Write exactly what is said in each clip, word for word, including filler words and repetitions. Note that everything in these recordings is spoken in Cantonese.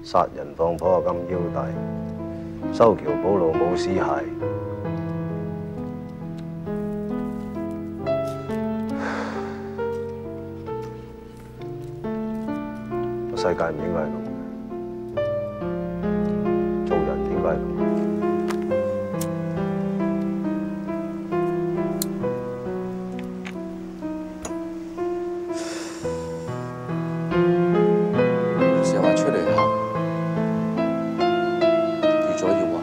殺人放火金腰帶，修橋補路冇屍骸。個世界唔應該係咁嘅，做人應該係咁。 成日話出嚟行，預咗要啊！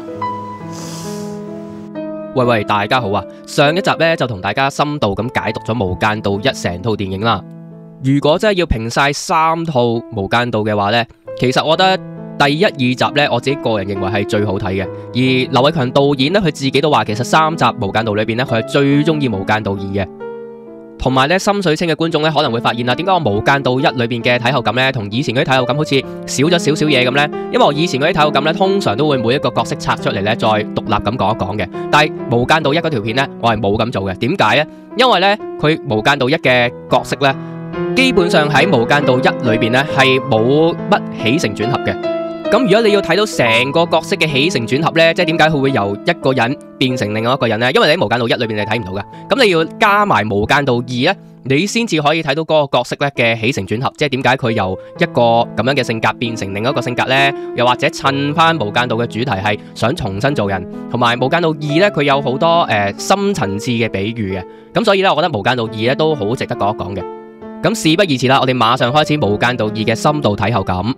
喂喂，大家好啊！上一集咧就同大家深度咁解讀咗《無間道一》成套電影啦。如果真係要評晒三套《無間道》嘅話呢，其實我覺得第一、二集呢，我自己個人認為係最好睇嘅。而劉偉強導演呢，佢自己都話，其實三集《無間道》裏邊呢，佢係最中意《無間道二》嘅。同埋呢，心水清嘅觀眾呢，可能會發現啦，點解我《無間道一》裏邊嘅睇後感呢，同以前嗰啲睇後感好似少咗少少嘢咁呢？因為我以前嗰啲睇後感呢，通常都會每一個角色拆出嚟呢，再獨立咁講一講嘅。但係《無間道一》嗰條片呢，我係冇咁做嘅。點解呢？因為呢，佢《無間道一》嘅角色呢，基本上喺《無間道一》裏邊呢係冇乜起承轉合嘅。咁如果你要睇到成個角色嘅起承轉合呢，即係點解佢會由一個人變成另外一個人呢？因為你喺《無間道一》裏邊你睇唔到嘅。咁你要加埋《無間道二》呢，你先至可以睇到嗰個角色呢嘅起承轉合，即係點解佢由一個咁樣嘅性格變成另一個性格呢？又或者襯翻《無間道》嘅主題係想重新做人，同埋《無間道二》呢，佢有好多誒、呃、深層次嘅比喻嘅。咁所以呢，我覺得《無間道二》呢都好值得講一講嘅。咁事不宜遲啦，我哋馬上開始《無間道二》嘅深度睇後感。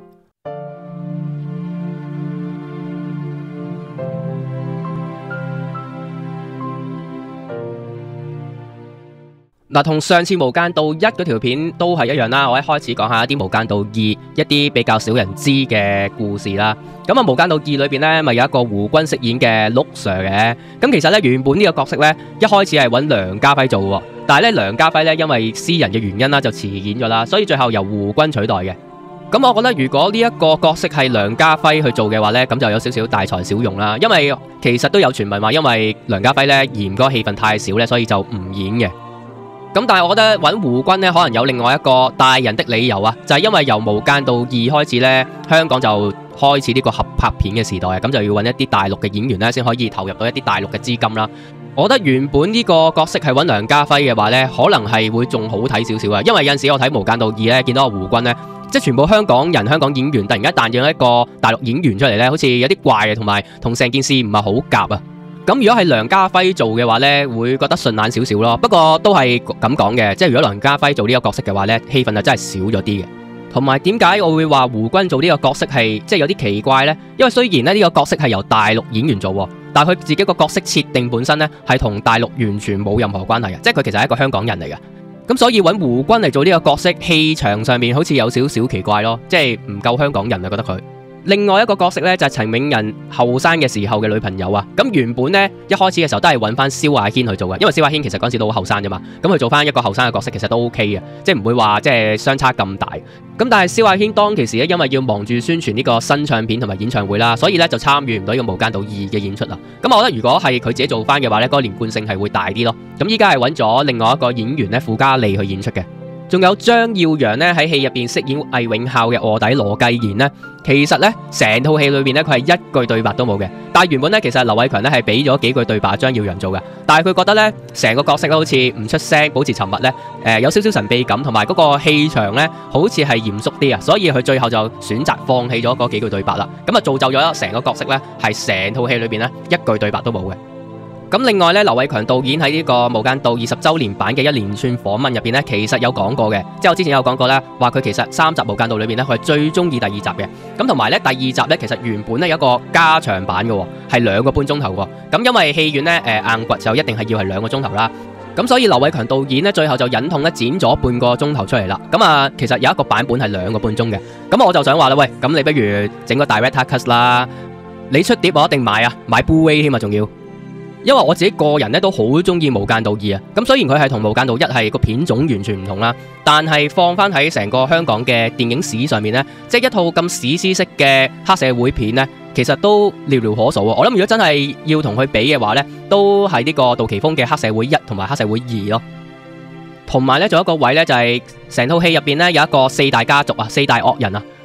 嗱，同上次《無間道一》嗰條片都係一樣啦。我一開始講下一啲《無間道二》一啲比較少人知嘅故事啦。咁啊，《無間道二》裏邊呢，咪有一個胡軍飾演嘅陸 Sir 嘅。咁其實呢，原本呢個角色呢，一開始係揾梁家輝做喎，但係咧梁家輝呢，因為私人嘅原因啦，就辭演咗啦，所以最後由胡軍取代嘅。咁我覺得如果呢一個角色係梁家輝去做嘅話呢，咁就有少少大材小用啦。因為其實都有傳聞話，因為梁家輝呢嫌嗰個戲份太少呢，所以就唔演嘅。咁但係我覺得揾胡軍呢，可能有另外一個大人的理由啊，就係因為由《無間道二》開始呢，香港就開始呢個合拍片嘅時代啊，咁就要揾一啲大陸嘅演員呢，先可以投入到一啲大陸嘅資金啦。我覺得原本呢個角色係揾梁家輝嘅話呢，可能係會仲好睇少少啊，因為有陣時我睇《無間道二》呢，見到個胡軍呢，即係全部香港人、香港演員突然間彈咗一個大陸演員出嚟呢，好似有啲怪啊，同埋同成件事唔係好夾啊。咁如果係梁家輝做嘅話呢，會覺得順眼少少咯。不過都係咁講嘅，即係如果梁家輝做呢個角色嘅話呢，戲份就真係少咗啲嘅。同埋點解我會話胡軍做呢個角色係即係有啲奇怪呢？因為雖然呢呢個角色係由大陸演員做，但係佢自己個角色設定本身呢係同大陸完全冇任何關係嘅，即係佢其實係一個香港人嚟嘅。咁所以揾胡軍嚟做呢個角色，氣場上面好似有少少奇怪咯，即係唔夠香港人啊，覺得佢。另外一個角色呢，就係陳永仁後生嘅時候嘅女朋友啊，咁原本呢，一開始嘅時候都係揾翻蕭亞軒去做嘅，因為蕭亞軒其實嗰陣時都好後生啫嘛，咁佢做翻一個後生嘅角色其實都 OK 嘅，即係唔會話即係相差咁大。咁但係蕭亞軒當其時咧，因為要忙住宣傳呢個新唱片同埋演唱會啦，所以呢就參與唔到呢個《無間道二》嘅演出啦。咁我覺得如果係佢自己做翻嘅話呢，嗰個連貫性係會大啲咯。咁依家係揾咗另外一個演員呢，傅嘉莉去演出嘅。仲有張耀揚呢，喺戲入邊飾演魏永孝嘅臥底羅繼賢呢，其實呢，成套戲裏邊呢，佢係一句對白都冇嘅。但係原本呢，其實劉偉強呢係俾咗幾句對白張耀揚做嘅，但係佢覺得呢，成個角色好似唔出聲，保持沉默呢，誒、呃、有少少神秘感，同埋嗰個氣場呢，好似係嚴肅啲啊，所以佢最後就選擇放棄咗嗰幾句對白啦。咁啊造就咗成個角色呢，係成套戲裏邊呢，一句對白都冇嘅。咁另外咧，劉偉強導演喺呢個《無間道》二十週年版嘅一連串訪問入邊咧，其實有講過嘅，即係我之前有講過啦，話佢其實三集《無間道》裏邊咧，佢係最中意第二集嘅。咁同埋咧，第二集咧，其實原本咧有一個加長版嘅，係兩個半鐘頭喎。咁因為戲院咧，誒硬掘就一定係要係兩個鐘頭啦。咁所以劉偉強導演咧，最後就忍痛咧剪咗半個鐘頭出嚟啦。咁啊，其實有一個版本係兩個半鐘嘅。咁我就想話啦，喂，咁你不如整個 Director Cut 啦，你出碟我一定買啊，買 Blu-ray 添啊，仲要。因為我自己個人咧都好中意《無間道二》啊，咁雖然佢係同《無間道一》係個片種完全唔同啦，但係放翻喺成個香港嘅電影史上面呢，即係一套咁史詩式嘅黑社會片呢，其實都寥寥可數啊！我諗如果真係要同佢比嘅話呢，都係呢個杜琪峰嘅《黑社會一》同埋《黑社會二》咯。同埋呢，仲有一個位呢，就係成套戲入邊呢，有一個四大家族啊，四大惡人啊。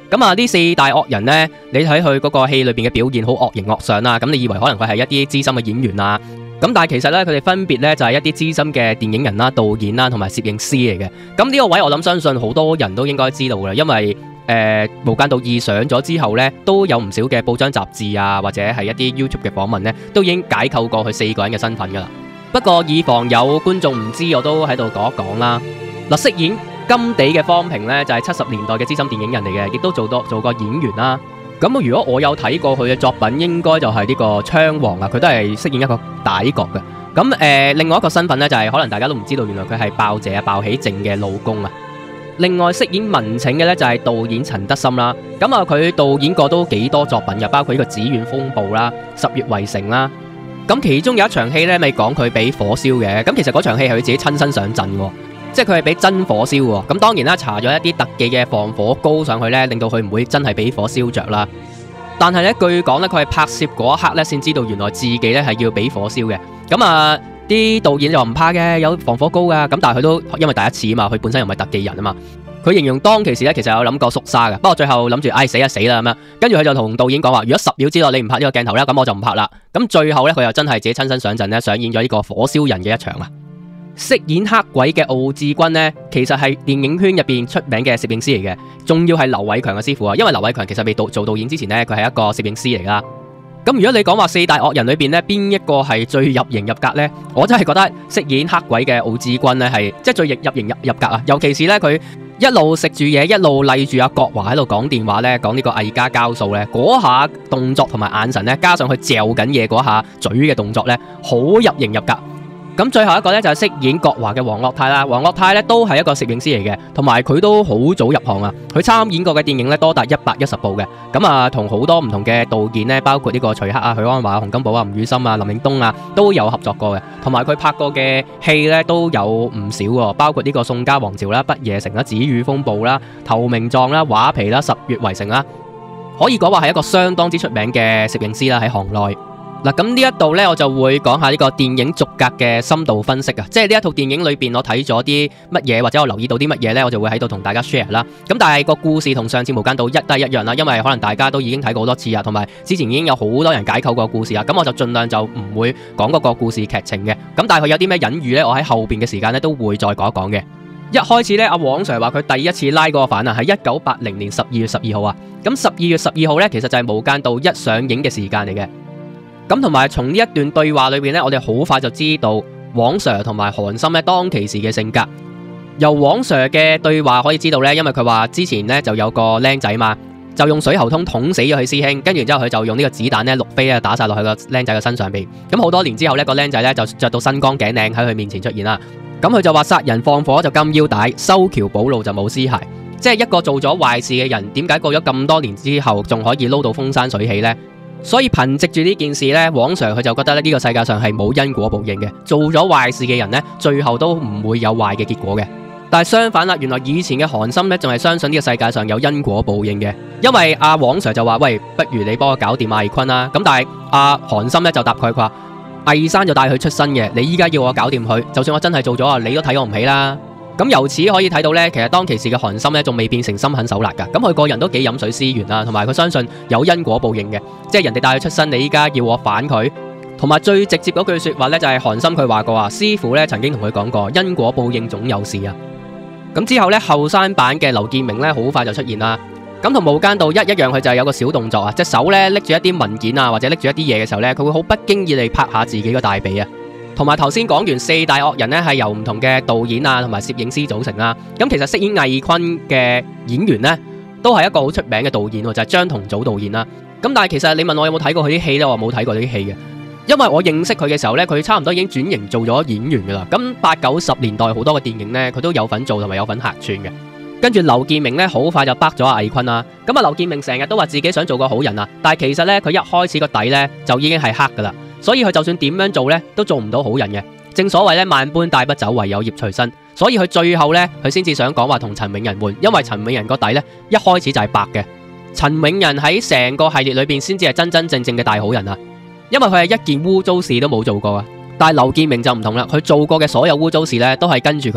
咁啊，呢四大惡人呢，你睇佢嗰個戲裏邊嘅表現好惡形惡相啦，咁你以為可能佢係一啲資深嘅演員啊？咁但係其實咧，佢哋分別咧就係一啲資深嘅電影人啦、導演啦同埋攝影師嚟嘅。咁呢個位我諗相信好多人都應該知道嘅，因為誒《無間道二》上咗之後咧，都有唔少嘅報章雜誌啊，或者係一啲 YouTube 嘅訪問咧，都已經解構過佢四個人嘅身份噶啦。不過以防有觀眾唔知，我都喺度講一講啦。嗱，飾演金地嘅方平咧，就係七十年代嘅資深電影人嚟嘅，亦都做多做過演員啦。咁如果我有睇過佢嘅作品，應該就係呢個槍王啊，佢都係飾演一個歹角嘅。咁誒、呃，另外一個身份呢，就係、是、可能大家都唔知道，原來佢係鮑姐啊、鮑起靜嘅老公啊。另外飾演文拯嘅呢，就係導演陳德森啦。咁啊，佢導演過都幾多作品嘅，包括呢個《紫苑風暴》啦、《十月圍城》啦。咁其中有一場戲呢，咪講佢俾火燒嘅。咁其實嗰場戲係佢自己親身上陣喎。即係佢係俾真火燒喎，咁當然啦，搽咗一啲特技嘅防火膏上去咧，令到佢唔會真係俾火燒着啦。但係咧，據講咧，佢係拍攝嗰一刻咧，先知道原來自己咧係要俾火燒嘅。咁啊，啲導演就唔怕嘅，有防火膏噶。咁但係佢都因為第一次啊嘛，佢本身又唔係特技人啊嘛。佢形容當其時咧，其實有諗過縮沙嘅，不過最後諗住唉死啊死啦咁樣。跟住佢就同導演講話：如果十秒之內你唔拍呢個鏡頭咧，咁我就唔拍啦。咁最後咧，佢又真係自己親身上陣咧，上演咗呢個火燒人嘅一場啊！飾演黑鬼嘅敖志軍呢，其實係電影圈入邊出名嘅攝影師嚟嘅，仲要係劉偉強嘅師傅啊。因為劉偉強其實未導做導演之前呢，佢係一個攝影師嚟噶。咁如果你講話四大惡人裏邊呢，邊一個係最入型入格呢？我真係覺得飾演黑鬼嘅敖志軍呢係即係最入入型入入格啊！尤其是呢，佢一路食住嘢，一路勵住阿國華喺度講電話呢，講呢個偽家交數呢，嗰下動作同埋眼神呢，加上佢嚼緊嘢嗰下嘴嘅動作呢，好入型入格。咁最後一個咧就係飾演國華嘅黃岳泰啦，黃岳泰咧都係一個攝影師嚟嘅，同埋佢都好早入行啊！佢參演過嘅電影咧多達一百一十部嘅，咁啊同好多唔同嘅導演咧，包括呢個徐克啊、許鞍華、洪金寶啊、吳宇森啊、林嶺東啊都有合作過嘅，同埋佢拍過嘅戲咧都有唔少喎，包括呢個宋家王朝啦、不夜城啦、紫雨風暴啦、投名狀啦、畫皮啦、十月圍城啦，可以講話係一個相當之出名嘅攝影師啦喺行內。嗱，咁呢一度呢，我就會講下呢個電影逐格嘅深度分析啊，即係呢一套電影裏邊我睇咗啲乜嘢，或者我留意到啲乜嘢呢，我就會喺度同大家 share 啦。咁但係個故事同上次無間道一都係一樣啦，因為可能大家都已經睇過好多次啊，同埋之前已經有好多人解構過故事啊，咁我就盡量就唔會講嗰個故事劇情嘅。咁但係佢有啲咩隱喻呢？我喺後邊嘅時間呢都會再講一講嘅。一開始呢，阿黃 Sir 話佢第一次拉嗰個反啊，係一九八零年十二月十二號啊。咁十二月十二號呢，其實就係無間道一上映嘅時間嚟嘅。咁同埋從呢一段對話裏邊呢，我哋好快就知道黃 Sir 同埋韓琛咧當其時嘅性格。由黃 Sir 嘅對話可以知道呢，因為佢話之前呢就有個僆仔嘛，就用水喉通捅死咗佢師兄，跟住之後佢就用呢個子彈呢陸飛啊打晒落去個僆仔嘅身上邊。咁好多年之後呢，個僆仔呢就着到身光頸靚喺佢面前出現啦。咁佢就話殺人放火就金腰帶，修橋補路就冇屍骸。即係一個做咗壞事嘅人，點解過咗咁多年之後仲可以撈到風生水起呢？所以憑藉住呢件事呢，黃 Sir 佢就覺得咧呢個世界上係冇因果報應嘅，做咗壞事嘅人呢，最後都唔會有壞嘅結果嘅。但係相反啦，原來以前嘅韓琛呢，仲係相信呢個世界上有因果報應嘅，因為阿黃 Sir 就話：喂，不如你幫我搞掂阿魏坤啦。咁但係阿韓琛呢，就答佢話：魏生就帶佢出身嘅，你依家要我搞掂佢，就算我真係做咗啊，你都睇我唔起啦。咁由此可以睇到呢，其實當其時嘅韓琛呢，仲未變成心狠手辣噶。咁佢個人都幾飲水思源啦，同埋佢相信有因果報應嘅，即係人哋帶佢出身，你依家要我反佢。同埋最直接嗰句說話呢，就係韓琛佢話過啊，師傅呢曾經同佢講過，因果報應總有時啊。咁之後呢，後生版嘅劉建明呢，好快就出現啦。咁同無間道一一樣，佢就係有個小動作啊，隻手呢拎住一啲文件啊，或者拎住一啲嘢嘅時候呢，佢會好不經意地拍下自己個大髀啊。同埋頭先講完四大惡人呢，係由唔同嘅導演啊同埋攝影師組成啦。咁其實飾演魏坤嘅演員呢，都係一個好出名嘅導演，就係張同祖導演啦。咁但係其實你問我有冇睇過佢啲戲呢？我冇睇過呢啲戲嘅，因為我認識佢嘅時候呢，佢差唔多已經轉型做咗演員噶啦。咁八九十年代好多嘅電影呢，佢都有份做同埋有份客串嘅。跟住劉建明呢，好快就北咗阿魏坤啦。咁啊，劉建明成日都話自己想做個好人啊，但係其實呢，佢一開始個底呢，就已經係黑噶啦。所以佢就算點樣做呢，都做唔到好人嘅。正所謂咧，萬般帶不走，唯有業隨身。所以佢最後呢，佢先至想講話同陳永仁換，因為陳永仁個底呢，一開始就係白嘅。陳永仁喺成個系列裏邊先至係真真正正嘅大好人啊，因為佢係一件污糟事都冇做過啊。但係劉建明就唔同啦，佢做過嘅所有污糟事呢，都係跟住佢，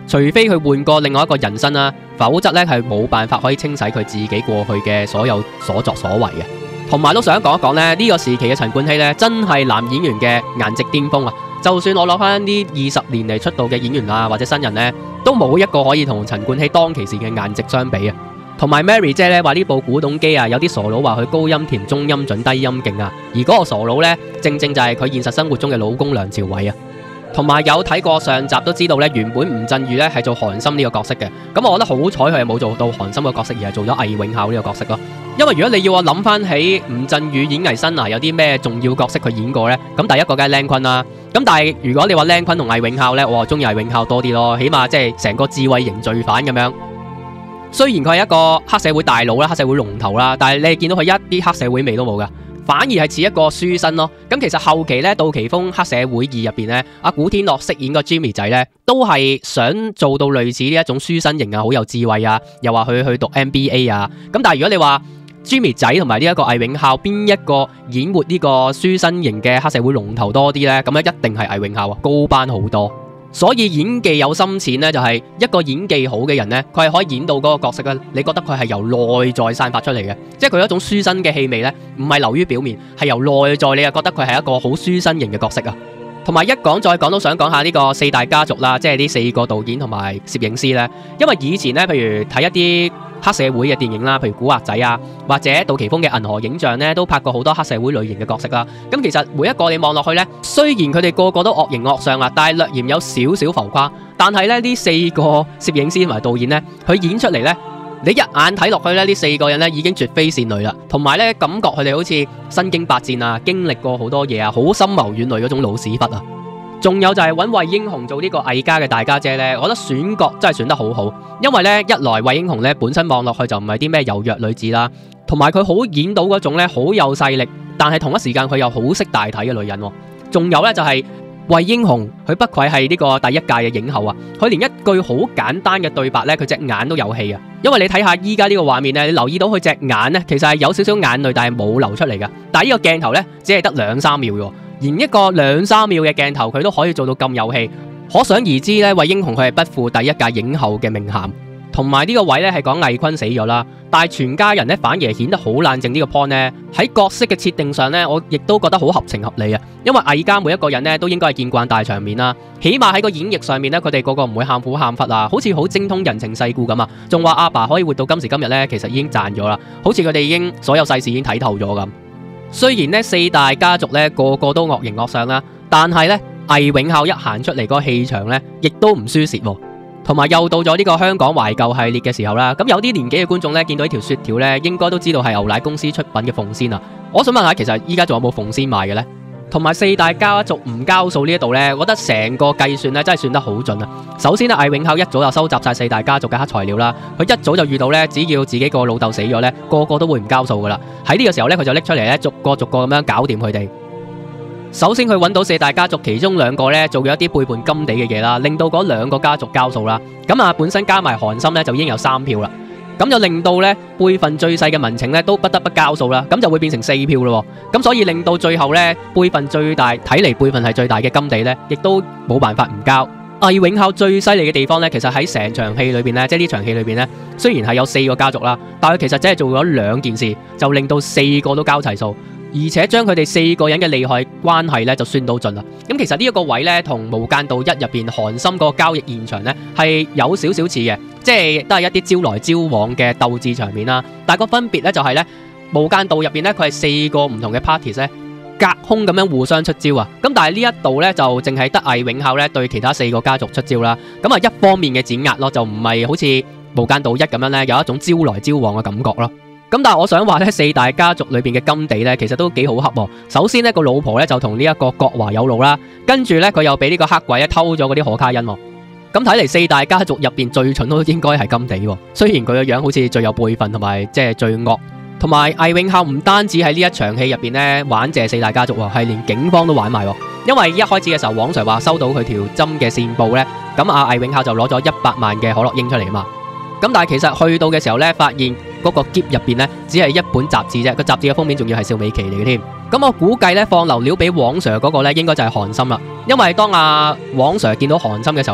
除非佢換過另外一個人生啦，否則咧係冇辦法可以清洗佢自己過去嘅所有所作所為嘅。同埋都想講一講咧，呢個時期嘅陳冠希咧，真係男演員嘅顏值巔峰啊！就算我攞翻呢二十年嚟出道嘅演員啊，或者新人呢，都冇一個可以同陳冠希當其時嘅顏值相比啊！同埋 Mary 姐咧話呢部古董機啊，有啲傻佬話佢高音甜、中音準、低音勁啊，而嗰個傻佬呢，正正就係佢現實生活中嘅老公梁朝偉啊！同埋有睇過上集都知道咧，原本吳鎮宇咧係做韓森呢個角色嘅，咁我覺得好彩佢係冇做到韓森個角色，而係做咗魏永孝呢個角色咯。因為如果你要我諗翻起吳鎮宇演藝生涯有啲咩重要角色佢演過呢？咁第一個梗係靚坤啦。咁但係如果你話靚坤同魏永孝呢，我中意魏永孝多啲咯，起碼即係成個智慧型罪犯咁樣。雖然佢係一個黑社會大佬啦、黑社會龍頭啦，但係你見到佢一啲黑社會味都冇噶。反而係似一個書生咯。咁其實後期咧，杜琪峰黑社會二入邊咧，阿古天樂飾演個 Jimmy 仔咧，都係想做到類似呢一種書生型啊，好有智慧啊，又話佢去讀 M B A 啊。咁但係如果你話 Jimmy 仔同埋呢一個魏永孝邊一個演活呢個書生型嘅黑社會龍頭多啲咧？咁咧一定係魏永孝啊，高班好多。所以演技有深淺咧，就係一個演技好嘅人咧，佢係可以演到嗰個角色咧，你覺得佢係由內在散發出嚟嘅，即係佢有一種書生嘅氣味咧，唔係流於表面，係由內在，你又覺得佢係一個好書生型嘅角色啊。同埋一講再講都想講下呢個四大家族啦，即係呢四個導演同埋攝影師咧，因為以前咧，譬如睇一啲黑社會嘅電影啦，譬如古惑仔啊，或者杜琪峰嘅銀河影像咧，都拍過好多黑社會類型嘅角色啦。咁其實每一個你望落去咧，雖然佢哋個個都惡形惡相啊，但係略嫌有少少浮誇。但係咧呢四個攝影師同埋導演咧，佢演出嚟咧，你一眼睇落去咧，呢四個人咧已經絕非善類啦。同埋咧，感覺佢哋好似身經百戰啊，經歷過好多嘢啊，好深謀遠慮嗰種老屎忽啊。仲有就係揾魏英雄做呢個魏家嘅大家姐呢，我覺得選角真係選得好好，因為呢，一來魏英雄呢本身望落去就唔係啲咩柔弱女子啦，同埋佢好演到嗰種呢好有勢力，但係同一時間佢又好識大體嘅女人。仲有呢，就係魏英雄，佢不愧係呢個第一屆嘅影后啊！佢連一句好簡單嘅對白呢，佢隻眼都有戲啊！因為你睇下依家呢個畫面呢，你留意到佢隻眼呢，其實係有少少眼淚，但係冇流出嚟噶。但係呢個鏡頭呢，只係得兩三秒嘅。連一個兩三秒嘅鏡頭，佢都可以做到咁有戲，可想而知咧，魏英雄佢係不負第一屆影后嘅名銜。同埋呢個位咧係講魏坤死咗啦，但係全家人咧反而顯得好冷靜。呢個 point 咧喺角色嘅設定上咧，我亦都覺得好合情合理啊。因為魏家每一個人咧都應該係見慣大場面啦，起碼喺個演繹上面咧，佢哋個個唔會喊苦喊忽啊，好似好精通人情世故咁啊。仲話阿爸可以活到今時今日咧，其實已經賺咗啦，好似佢哋已經所有世事已經睇透咗咁。雖然呢四大家族咧個個都惡形惡相啦，但係咧魏永孝一行出嚟嗰個氣場咧，亦都唔輸蝕喎。同埋又到咗呢個香港懷舊系列嘅時候啦，咁有啲年紀嘅觀眾咧見到呢條雪條咧，應該都知道係牛奶公司出品嘅鳳仙啊。我想問下，其實依家仲有冇鳳仙賣嘅呢？同埋四大家族唔交數呢一度呢，我覺得成個計算咧真係算得好準啊！首先咧，魏永孝一早就收集晒四大家族嘅黑材料啦，佢一早就遇到咧，只要自己個老豆死咗咧，個個都會唔交數噶啦。喺呢個時候咧，佢就拎出嚟咧，逐個逐個咁樣搞掂佢哋。首先佢揾到四大家族其中兩個咧做咗一啲背叛甘地嘅嘢啦，令到嗰兩個家族交數啦。咁啊，本身加埋韓森咧就已經有三票啦。咁就令到咧輩份最細嘅文晴咧都不得不交數啦，咁就會變成四票咯。咁所以令到最後咧輩份最大，睇嚟輩份係最大嘅甘地咧，亦都冇辦法唔交。魏永孝最犀利嘅地方咧，其實喺成場戲裏邊咧，即係呢場戲裏邊咧，雖然係有四個家族啦，但係其實只係做咗兩件事，就令到四個都交齊數，而且將佢哋四個人嘅利害關係咧就算到盡啦。咁其實呢一個位咧，同《無間道一》入邊韓森嗰個交易現場咧係有少少似嘅，即係都係一啲招來招往嘅鬥智場面啦。但係個分別咧就係咧，《無間道》入邊咧佢係四個唔同嘅 parties 咧隔空咁樣互相出招啊。咁但係呢一度咧就淨係得魏永孝咧對其他四個家族出招啦。咁啊一方面嘅碾壓咯，就唔係好似《無間道一》咁樣咧有一種招來招往嘅感覺咯。咁但係我想話咧，四大家族裏邊嘅甘地咧，其實都幾好恰。首先呢個老婆咧就同呢一個國華有路啦，跟住咧佢又俾呢個黑鬼咧偷咗嗰啲可卡因。咁睇嚟四大家族入邊最蠢都應該係甘地。雖然佢個樣好似最有輩份同埋即係最惡。同埋魏永孝唔單止喺呢一場戲入邊咧玩謝四大家族，係連警方都玩埋。因為一開始嘅時候，黃 Sir 話收到佢條針嘅線報咧，咁阿魏永孝就攞咗一百萬嘅可樂英出嚟啊嘛。咁但係其實去到嘅時候咧，發現嗰個篋入邊咧只係一本雜誌啫，個雜誌嘅封面仲要係邵美琪嚟嘅添。咁我估計咧放流料俾黃 Sir 嗰個咧應該就係韓森啦，因為當阿黃 Sir 見到韓森嘅時候咧，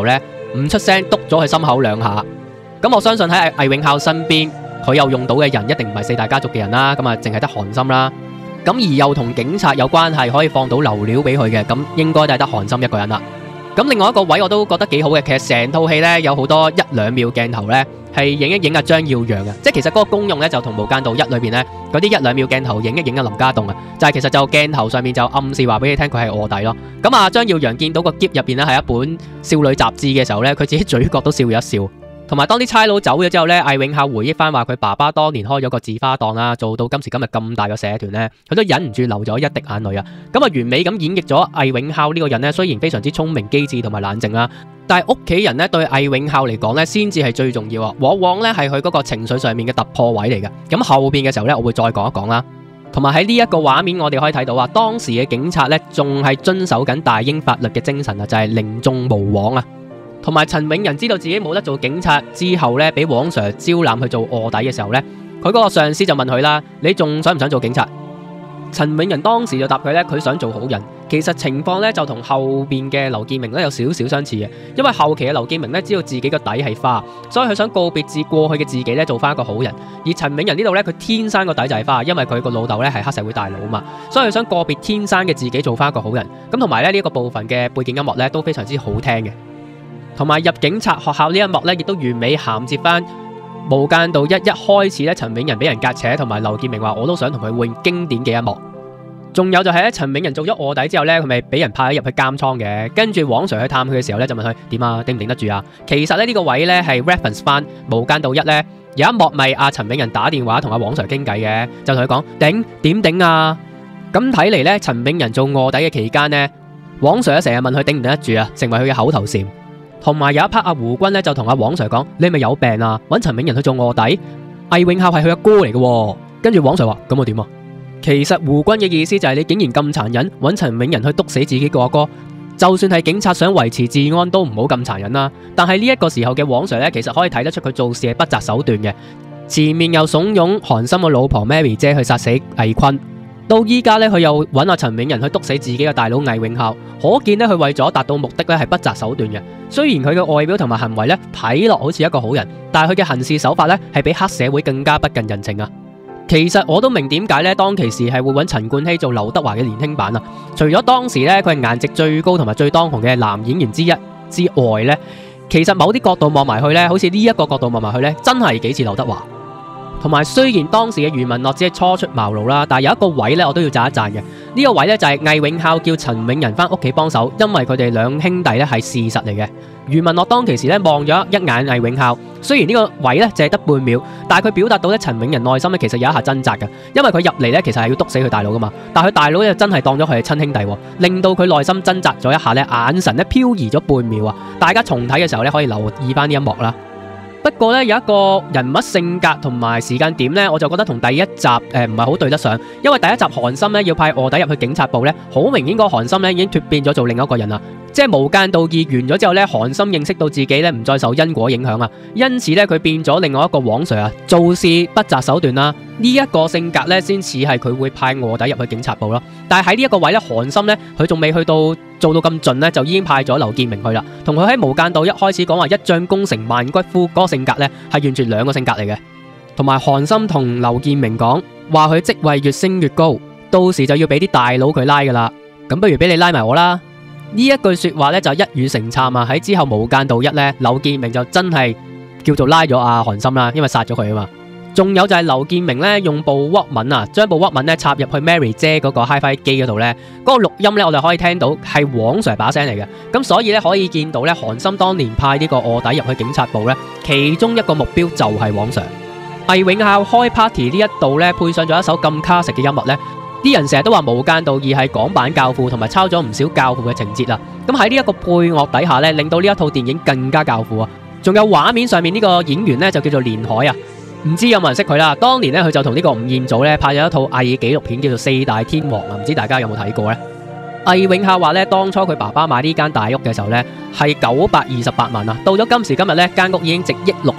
唔出聲，督咗佢心口兩下。咁我相信喺魏永孝身邊，佢又用到嘅人一定唔係四大家族嘅人啦，咁啊淨係得韓琛啦。咁而又同警察有關係，可以放到流料俾佢嘅，咁應該都係得韓琛一個人啦。咁另外一個位我都覺得幾好嘅，其實成套戲呢，有好多一兩秒鏡頭呢，係影一影阿張耀揚嘅，即係其實嗰個功用呢，就同無間道一裏邊呢嗰啲一兩秒鏡頭影一影阿林家棟啊，就係、是、其實就鏡頭上面就暗示話俾你聽佢係臥底咯。咁啊張耀揚見到個篋入邊呢係一本少女雜誌嘅時候呢，佢自己嘴角都笑咗一笑。同埋當啲差佬走咗之後呢，魏永孝回憶翻話佢爸爸當年開咗個字花檔啦，做到今時今日咁大個社團呢，佢都忍唔住流咗一滴眼淚啊！咁啊完美咁演繹咗魏永孝呢個人呢，雖然非常之聰明機智同埋冷靜啦，但係屋企人呢對魏永孝嚟講呢，先至係最重要啊！往往呢係佢嗰個情緒上面嘅突破位嚟嘅。咁後邊嘅時候呢，我會再講一講啦。同埋喺呢一個畫面，我哋可以睇到啊，當時嘅警察呢，仲係遵守緊大英法律嘅精神啊，就係寧縱毋枉啊！同埋陳永仁知道自己冇得做警察之後呢，俾黃 Sir 招攬去做臥底嘅時候呢，佢嗰個上司就問佢啦：你仲想唔想做警察？陳永仁當時就答佢呢，佢想做好人。其實情況呢，就同後邊嘅劉建明呢有少少相似嘅，因為後期嘅劉建明呢，知道自己個底係花，所以佢想告別至過去嘅自己呢，做翻一個好人。而陳永仁呢度呢，佢天生個底就係花，因為佢個老豆呢係黑社會大佬啊嘛，所以佢想告別天生嘅自己，做翻一個好人。咁同埋咧呢一個部分嘅背景音樂呢，都非常之好聽嘅。同埋入警察學校呢一幕呢，亦都完美銜接翻無間道一一開始咧，陳永仁俾人隔扯，同埋劉建明話我都想同佢換經典嘅一幕。仲有就係咧，陳永仁做咗臥底之後呢，佢咪俾人派咗入去監倉嘅，跟住黃 Sir 去探佢嘅時候呢，就問佢點啊，頂唔頂得住啊？其實咧呢個位呢，係 reference 翻無間道一呢，有一幕咪阿陳永仁打電話同阿黃 Sir 傾偈嘅，就同佢講頂點頂啊！咁睇嚟呢，陳永仁做臥底嘅期間呢，黃 Sir 成日問佢頂唔頂得住啊，成為佢嘅口頭禪。同埋有一 part 阿胡軍咧就同阿黃 Sir 講：你係咪有病啊？揾陳永仁去做臥底？魏永孝係佢阿哥嚟嘅。跟住黃 Sir 話：咁我點啊？其實胡軍嘅意思就係你竟然咁殘忍，揾陳永仁去督死自己個阿哥，就算係警察想維持治安都唔好咁殘忍啦。但係呢一個時候嘅黃 Sir 咧，其實可以睇得出佢做事係不擇手段嘅。前面又慫恿韓琛嘅老婆 Mary 姐去殺死魏坤。到依家咧，佢又揾阿陳永仁去督死自己嘅大佬魏永孝，可見咧佢為咗達到目的咧係不擇手段嘅。雖然佢嘅外表同埋行為咧睇落好似一個好人，但係佢嘅行事手法咧係比黑社會更加不近人情啊！其實我都明點解咧，當其時係會揾陳冠希做劉德華嘅年輕版啊！除咗當時咧佢係顏值最高同埋最當紅嘅男演員之一之外咧，其實某啲角度望埋去咧，好似呢一個角度望埋去咧，真係幾似劉德華。同埋雖然當時嘅余文樂只係初出茅廬啦，但係有一個位咧，我都要讚一讚嘅。呢、這個位咧就係魏永孝叫陳永仁翻屋企幫手，因為佢哋兩兄弟咧係事實嚟嘅。余文樂當其時咧望咗一眼魏永孝，雖然呢個位咧淨係得半秒，但係佢表達到咧陳永仁內心咧其實有一下掙扎嘅，因為佢入嚟咧其實係要督死佢大佬噶嘛，但係佢大佬又真係當咗佢係親兄弟，令到佢內心掙扎咗一下咧，眼神咧飄移咗半秒啊！大家重睇嘅時候咧可以留意翻呢一幕啦。不過咧有一個人物性格同埋時間點咧，我就覺得同第一集誒唔係好對得上，因為第一集韓琛咧要派臥底入去警察部咧，好明顯個韓琛咧已經脫變咗做另一個人啦。即係無間道二完咗之後咧，韓琛認識到自己咧唔再受因果影響啊，因此咧佢變咗另外一個黃 Sir 啊，做事不擇手段啦。呢一個性格咧先似係佢會派臥底入去警察部咯。但係喺呢一個位咧，韓琛咧佢仲未去到做到咁盡咧，就已經派咗劉建明去啦。同佢喺無間道一開始講話一將功成萬骨枯嗰個性格咧，係完全兩個性格嚟嘅。同埋韓琛同劉建明講話佢職位越升越高，到時就要俾啲大佬佢拉噶啦。咁不如俾你拉埋我啦。呢一句說話咧就一語成讖啊！喺之後無間道一咧，劉建明就真係叫做拉咗阿韓琛啦，因為殺咗佢啊嘛。仲有就係劉建明咧用部 Walkman 啊，將部 Walkman咧插入去 Mary 姐嗰個 Hi-Fi 機嗰度咧，嗰、那個錄音咧我哋可以聽到係黃 Sir 把聲嚟嘅。咁所以咧可以見到咧，韓琛當年派呢個臥底入去警察部咧，其中一個目標就係黃 Sir。魏永孝開 party 呢一度咧，配上咗一首咁卡食嘅音樂咧。啲人成日都話無間道二係港版教父，同埋抄咗唔少教父嘅情節啦。咁喺呢一個配樂底下咧，令到呢一套電影更加教父啊！仲有畫面上面呢個演員咧就叫做連海啊，唔知有冇人識佢啦？當年咧佢就同呢個吳彥祖咧拍咗一套偽紀錄片叫做《四大天王》啊，唔知大家有冇睇過呢？魏永孝話咧，當初佢爸爸買呢間大屋嘅時候咧係九百二十八萬啊，到咗今時今日咧間屋已經值億六啦。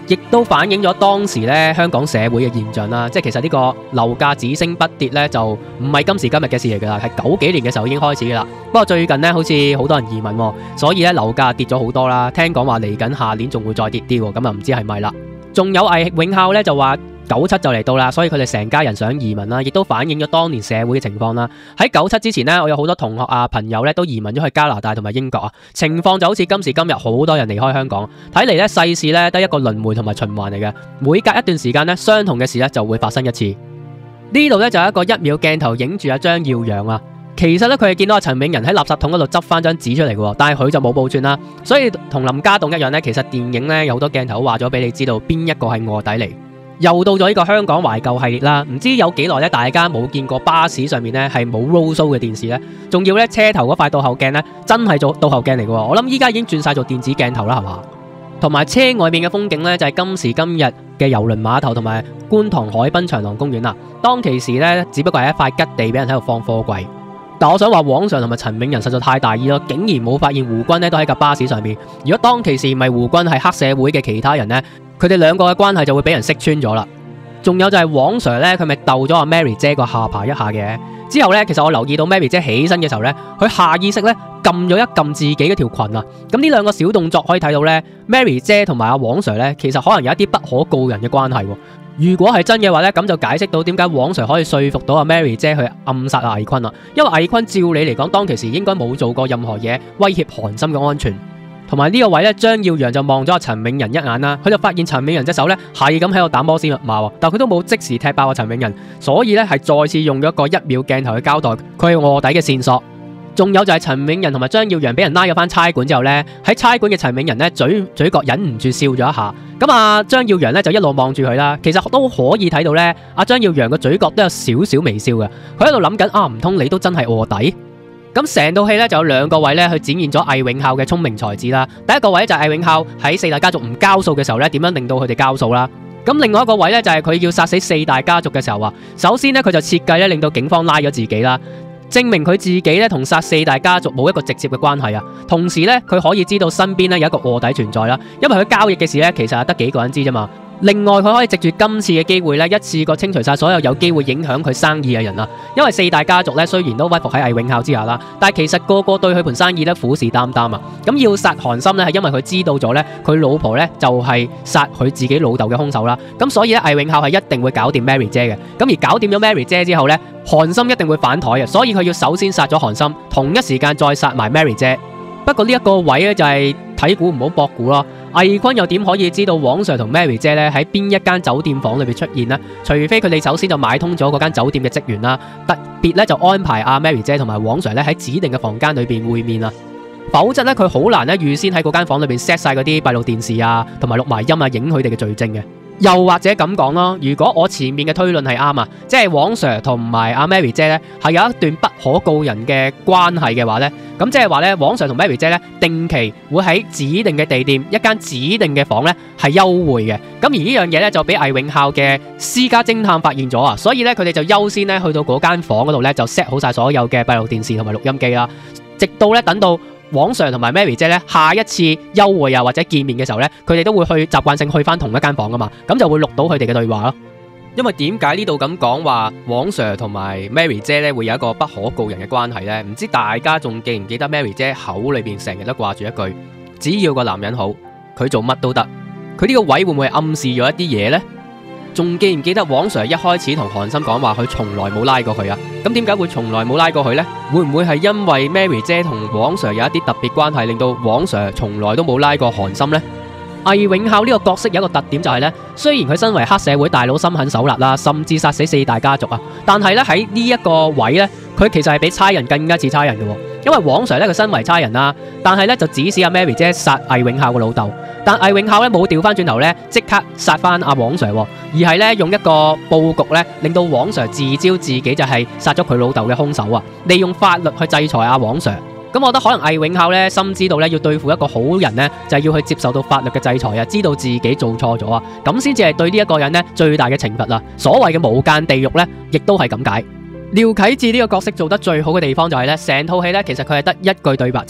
亦都反映咗當時咧香港社會嘅現象啦。即係其實呢個樓價只升不跌咧，就唔係今時今日嘅事嚟㗎啦，係九幾年嘅時候已經開始㗎啦。不過最近咧好似好多人移民喎，所以咧樓價跌咗好多啦。聽講話嚟緊下年仲會再跌啲喎，咁啊唔知係咪啦。仲有魏永孝咧就話九七就嚟到啦，所以佢哋成家人想移民啦，亦都反映咗當年社會嘅情況啦。喺九七之前呢，我有好多同學啊朋友咧都移民咗去加拿大同埋英國啊，情況就好似今時今日好多人離開香港。睇嚟咧世事咧得一個輪迴同埋循環嚟嘅，每隔一段時間咧相同嘅事咧就會發生一次。呢度咧就有一個一秒鏡頭影住阿張耀揚啊。其實咧佢係見到阿陳永仁喺垃圾桶嗰度執翻張紙出嚟嘅，但係佢就冇報串啦。所以同林家棟一樣咧，其實電影咧有好多鏡頭話咗俾你知道邊一個係臥底嚟。又到咗呢個香港懷舊系列啦，唔知有幾耐咧，大家冇見過巴士上面咧係冇 roll show 嘅電視咧，仲要咧車頭嗰塊倒後鏡咧真係做倒後鏡嚟嘅。我諗依家已經轉晒做電子鏡頭啦，係嘛？同埋車外面嘅風景咧就係今時今日嘅郵輪碼頭同埋觀塘海濱長廊公園啦。當其時咧只不過係一塊吉地俾人喺度放貨櫃。但我想話黃 Sir 同埋陳永仁實在太大意咯，竟然冇發現胡軍咧都喺架巴士上面。如果當其時唔係胡軍係黑社會嘅其他人呢，佢哋兩個嘅關係就會俾人識穿咗啦。仲有就係黃 Sir 咧，佢咪逗咗阿 Mary 姐個下巴一下嘅。之後咧，其實我留意到 Mary 姐起身嘅時候咧，佢下意識咧撳咗一撳自己嗰條裙啊。咁呢兩個小動作可以睇到咧 ，Mary 姐同埋阿黃 Sir 咧，其實可能有一啲不可告人嘅關係。如果係真嘅話咧，咁就解釋到點解黃 Sir 可以說服到阿 Mary 姐去暗殺阿魏坤啦。因為魏坤照理嚟講，當其時應該冇做過任何嘢威脅韓琛嘅安全。同埋呢個位咧，張耀揚就望咗阿陳永仁一眼啦，佢就發現陳永仁隻手咧係咁喺度打摩斯密碼，但佢都冇即時踢爆阿陳永仁，所以咧係再次用咗一個一秒鏡頭去交代佢係臥底嘅線索。仲有就係陳永仁同埋張耀揚俾人拉咗翻差館之後咧，喺差館嘅陳永仁咧嘴嘴角忍唔住笑咗一下，咁啊張耀揚咧就一路望住佢啦。其實都可以睇到咧，阿張耀揚個嘴角都有少少微笑嘅，佢喺度諗緊啊，唔通你都真係臥底？咁成套戲咧就有兩個位咧去展現咗魏永孝嘅聰明才智啦。第一個位就係魏永孝喺四大家族唔交數嘅時候咧，點樣令到佢哋交數啦。咁另外一個位咧就係佢要殺死四大家族嘅時候啊，首先咧佢就設計咧令到警方拉咗自己啦，證明佢自己咧同殺四大家族冇一個直接嘅關係啊。同時咧佢可以知道身邊咧有一個臥底存在啦，因為佢交易嘅事咧其實係得幾個人知啫嘛。另外佢可以藉住今次嘅機會咧，一次過清除晒所有有機會影響佢生意嘅人啊！因為四大家族咧雖然都屈服喺魏永孝之下啦，但係其實個個對佢盤生意咧虎視眈眈啊！咁要殺韓琛咧係因為佢知道咗咧佢老婆咧就係殺佢自己老豆嘅兇手啦，咁所以咧魏永孝係一定會搞掂 Mary 姐嘅。咁而搞掂咗 Mary 姐之後咧，韓琛一定會反台嘅，所以佢要首先殺咗韓琛，同一時間再殺埋 Mary 姐。不過呢一個位咧就係睇估唔好博估咯。魏坤又點可以知道黃 Sir 同 Mary 姐咧喺邊一間酒店房裏邊出現呢？除非佢哋首先就買通咗嗰間酒店嘅職員啦，特別咧就安排阿 Mary 姐同埋黃 Sir 咧喺指定嘅房間裏邊會面啊。否則咧佢好難咧預先喺嗰間房裏邊 set 晒嗰啲閉路電視啊，同埋錄埋音啊，影佢哋嘅罪證嘅。又或者咁講咯，如果我前面嘅推論係啱啊，即係黃 Sir 同埋阿 Mary 姐咧係有一段不可告人嘅關係嘅話咧，咁即係話咧黃 Sir 同 Mary 姐咧定期會喺指定嘅地點一間指定嘅房咧係幽會嘅。咁而呢樣嘢咧就俾魏永孝嘅私家偵探發現咗啊，所以咧佢哋就優先咧去到嗰間房嗰度咧就 set 好晒所有嘅閉路電視同埋錄音機啦，直到咧等到黃 Sir 同埋 Mary 姐咧下一次幽會啊或者見面嘅時候咧，佢哋都會去習慣性去翻同一間房噶嘛，咁就會錄到佢哋嘅對話咯。因為點解呢度咁講話黃 Sir 同埋 Mary 姐咧會有一個不可告人嘅關係呢？唔知大家仲記唔記得 Mary 姐口裏邊成日都掛住一句，只要個男人好，佢做乜都得。佢呢個位會唔會暗示咗一啲嘢呢？仲記唔記得黃 Sir 一開始同韓琛講話佢從來冇拉過佢啊？咁點解會從來冇拉過佢呢？會唔會係因為 Mary 姐同黃 Sir 有一啲特別關係，令到黃 Sir 從來都冇拉過韓琛呢？魏永孝呢個角色有一個特點就係呢，雖然佢身為黑社會大佬心狠手辣啦，甚至殺死四大家族啊，但係咧喺呢一個位呢，佢其實係比差人更加似差人嘅。因為黃 Sir 咧佢身為差人啦，但係咧就指使阿 Mary 姐殺魏永孝個老豆，但魏永孝咧冇調翻轉頭咧即刻殺翻阿黃 Sir， 而係咧用一個佈局咧令到黃 Sir 自招自己就係殺咗佢老豆嘅兇手啊，利用法律去制裁阿黃 Sir。咁我覺得可能魏永孝咧深知道咧要對付一個好人咧，就係要去接受到法律嘅制裁啊，知道自己做錯咗啊，咁先至係對呢一個人咧最大嘅懲罰啊。所謂嘅無間地獄咧，亦都係咁解。廖啟智呢個角色做得最好嘅地方就係咧，成套戲咧其實佢係得一句對白啫。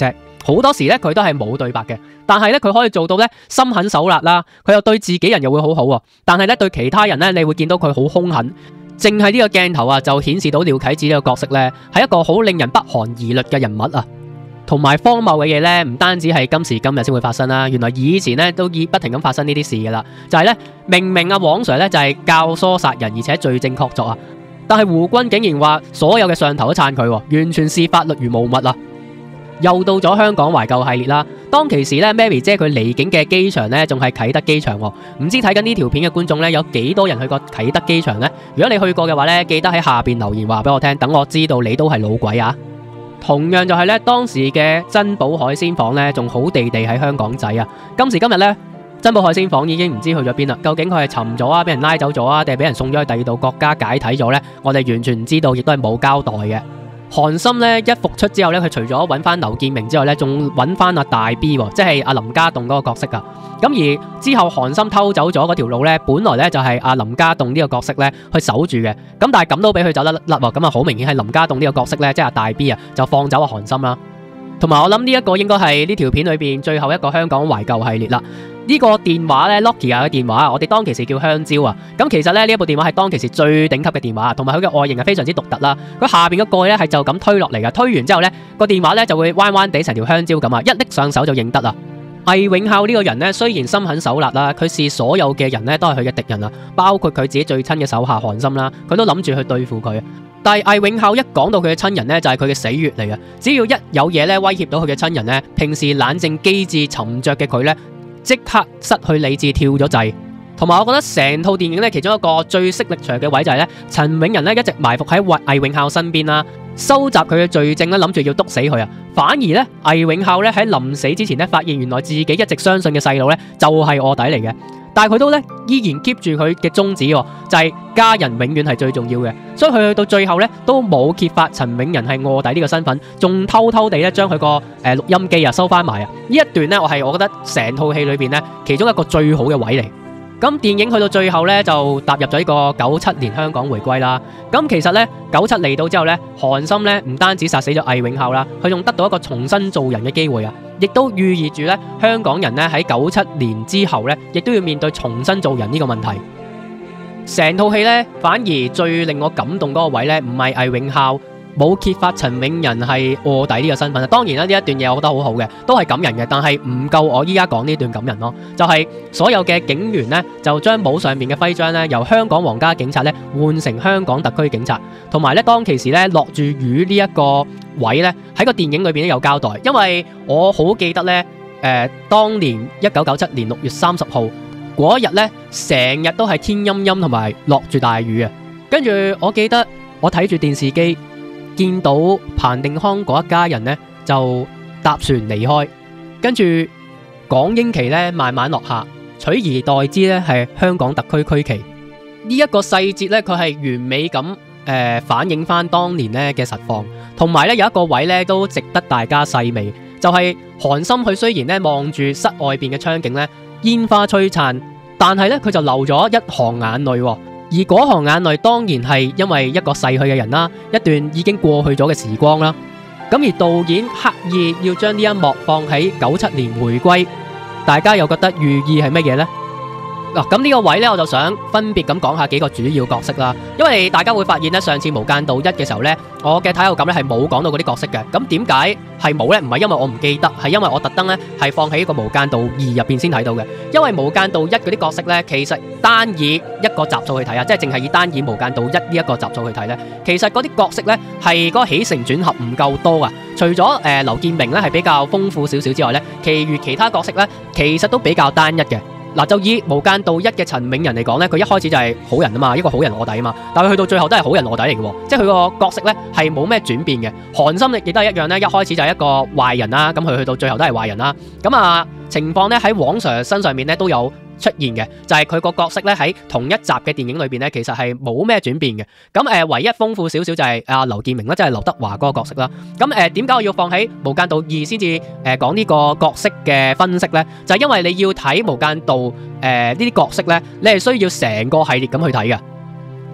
好多時咧佢都係冇對白嘅，但係咧佢可以做到咧心狠手辣啦，佢又對自己人又會好好喎，但係咧對其他人咧你會見到佢好兇狠。淨係呢個鏡頭啊就顯示到廖啟智呢個角色咧係一個好令人不寒而栗嘅人物啊，同埋荒謬嘅嘢咧唔單止係今時今日先會發生啦，原來以前咧都已不停咁發生呢啲事噶啦，就係咧明明阿黃 Sir 咧就係教唆殺人而且罪證確鑿啊，但係胡軍竟然話所有嘅上頭都撐佢，完全視法律如無物啊！又到咗香港懷舊系列啦，當其時咧 Mary 姐佢離境嘅機場咧仲係啟德機場，唔知睇緊呢條片嘅觀眾咧有幾多人去過啟德機場呢？如果你去過嘅話咧，記得喺下邊留言話俾我聽，等我知道你都係老鬼啊！同樣就係咧當時嘅珍寶海鮮舫咧仲好地地喺香港仔啊，今時今日咧珍寶海鮮舫已經唔知去咗邊啦，究竟佢係沉咗啊，俾人拉走咗啊，定係俾人送咗去第二度國家解體咗呢？我哋完全唔知道，亦都係冇交代嘅。韓琛咧一復出之後咧，佢除咗揾翻劉建明之外咧，仲揾翻阿大 B， 即係阿林家棟嗰個角色啊。咁而之後韓琛偷走咗嗰條路咧，本來咧就係阿林家棟呢個角色咧去守住嘅。咁但係咁都俾佢走得甩喎，咁啊好明顯係林家棟呢個角色咧，即係阿大 B 啊，就放走阿韓琛啦。同埋我諗呢一個應該係呢條片裏邊最後一個香港懷舊系列啦。呢個電話咧 Nokia 嘅電話，我哋當其時叫香蕉啊。咁其實咧呢一部電話係當其時最頂級嘅電話，同埋佢嘅外形係非常之獨特啦。佢下邊嘅蓋咧係就咁推落嚟嘅，推完之後咧個電話咧就會彎彎地成條香蕉咁啊，一拎上手就認得啦。魏永孝呢個人咧雖然心狠手辣啦，佢視所有嘅人咧都係佢嘅敵人啊，包括佢自己最親嘅手下韓琛啦，佢都諗住去對付佢。但係魏永孝一講到佢嘅親人咧，就係佢嘅死穴嚟嘅。只要一有嘢咧威脅到佢嘅親人咧，平時冷靜機智沉着嘅佢咧，即刻失去理智跳咗掣。同埋我覺得成套電影咧，其中一個最色力場嘅位就係咧，陳永仁咧一直埋伏喺魏永孝身邊啦，收集佢嘅罪證咧，諗住要篤死佢啊。反而咧魏永孝咧喺臨死之前咧，發現原來自己一直相信嘅細路咧就係臥底嚟嘅。但係佢都咧依然 keep 住佢嘅宗旨，就係家人永遠係最重要嘅。所以佢去到最後咧都冇揭發陳永仁係臥底呢個身份，仲偷偷地咧將佢個誒錄音機啊收翻埋啊。呢一段咧我係我覺得成套戲裏邊咧其中一個最好嘅位嚟。咁電影去到最後咧就踏入咗呢個九七年香港回歸啦。咁其實咧九七嚟到之後咧，韓琛咧唔單止殺死咗魏永孝啦，佢仲得到一個重新做人嘅機會啊！亦都寓意住咧香港人咧喺九七年之後咧，亦都要面對重新做人呢個問題。成套戲咧反而最令我感動嗰個位咧，唔係魏永孝冇揭發陳永仁係臥底呢個身份。當然啦，呢一段嘢我覺得好好嘅，都係感人嘅，但係唔夠我依家講呢段感人咯。就係、是、所有嘅警員呢，就將帽上面嘅徽章咧由香港皇家警察咧換成香港特區警察，同埋咧當其時咧落住雨呢一個位咧喺個電影裏邊都有交代。因為我好記得咧，誒、呃、當年一九九七年六月三十號嗰一日咧，成日都係天陰陰同埋落住大雨啊。跟住我記得我睇住電視機，見到彭定康嗰一家人呢，就搭船離開，跟住港英旗呢慢慢落下，取而代之呢係香港特區區旗。呢、這、一個細節呢，佢係完美咁誒、呃、反映翻當年呢嘅實況，同埋呢有一個位呢都值得大家細味，就係韓琛佢雖然呢望住室外邊嘅窗景呢，煙花璀璨，但係呢，佢就流咗一行眼淚喎。而嗰行眼淚當然係因為一個逝去嘅人啦，一段已經過去咗嘅時光啦。咁而導演刻意要將呢一幕放喺九七年回歸，大家又覺得寓意係乜嘢呢？嗱，咁呢個位呢，我就想分別咁講下幾個主要角色啦。因為大家會發現呢，上次無間道一嘅時候呢，我嘅睇後感呢係冇講到嗰啲角色嘅。咁點解係冇呢？唔係因為我唔記得，係因為我特登呢係放喺一個無間道二入邊先睇到嘅。因為無間道一嗰啲角色呢，其實單以一個集數去睇啊，即係淨係以單以無間道一呢一個集數去睇呢，其實嗰啲角色呢係嗰個起承轉合唔夠多啊。除咗誒劉建明呢係比較豐富少少之外呢，其餘其他角色呢其實都比較單一嘅。嗱，就以無間道一嘅陳永仁嚟講咧，佢一開始就係好人啊嘛，一個好人臥底啊嘛，但係佢去到最後都係好人臥底嚟嘅，即係佢個角色咧係冇咩轉變嘅。韓琛亦都係一樣咧，一開始就係一個壞人啦，咁佢去到最後都係壞人啦。咁啊情況咧喺黃 Sir 身上面咧都有出現嘅，就係佢個角色咧喺同一集嘅電影裏邊咧，其實係冇咩轉變嘅。咁誒，唯一豐富少少就係阿劉建明啦，即係劉德華嗰個角色啦。咁誒，點解我要放喺無間道二先至誒講呢個角色嘅分析咧？就係因為你要睇無間道誒呢啲角色咧，你係需要成個系列咁去睇嘅。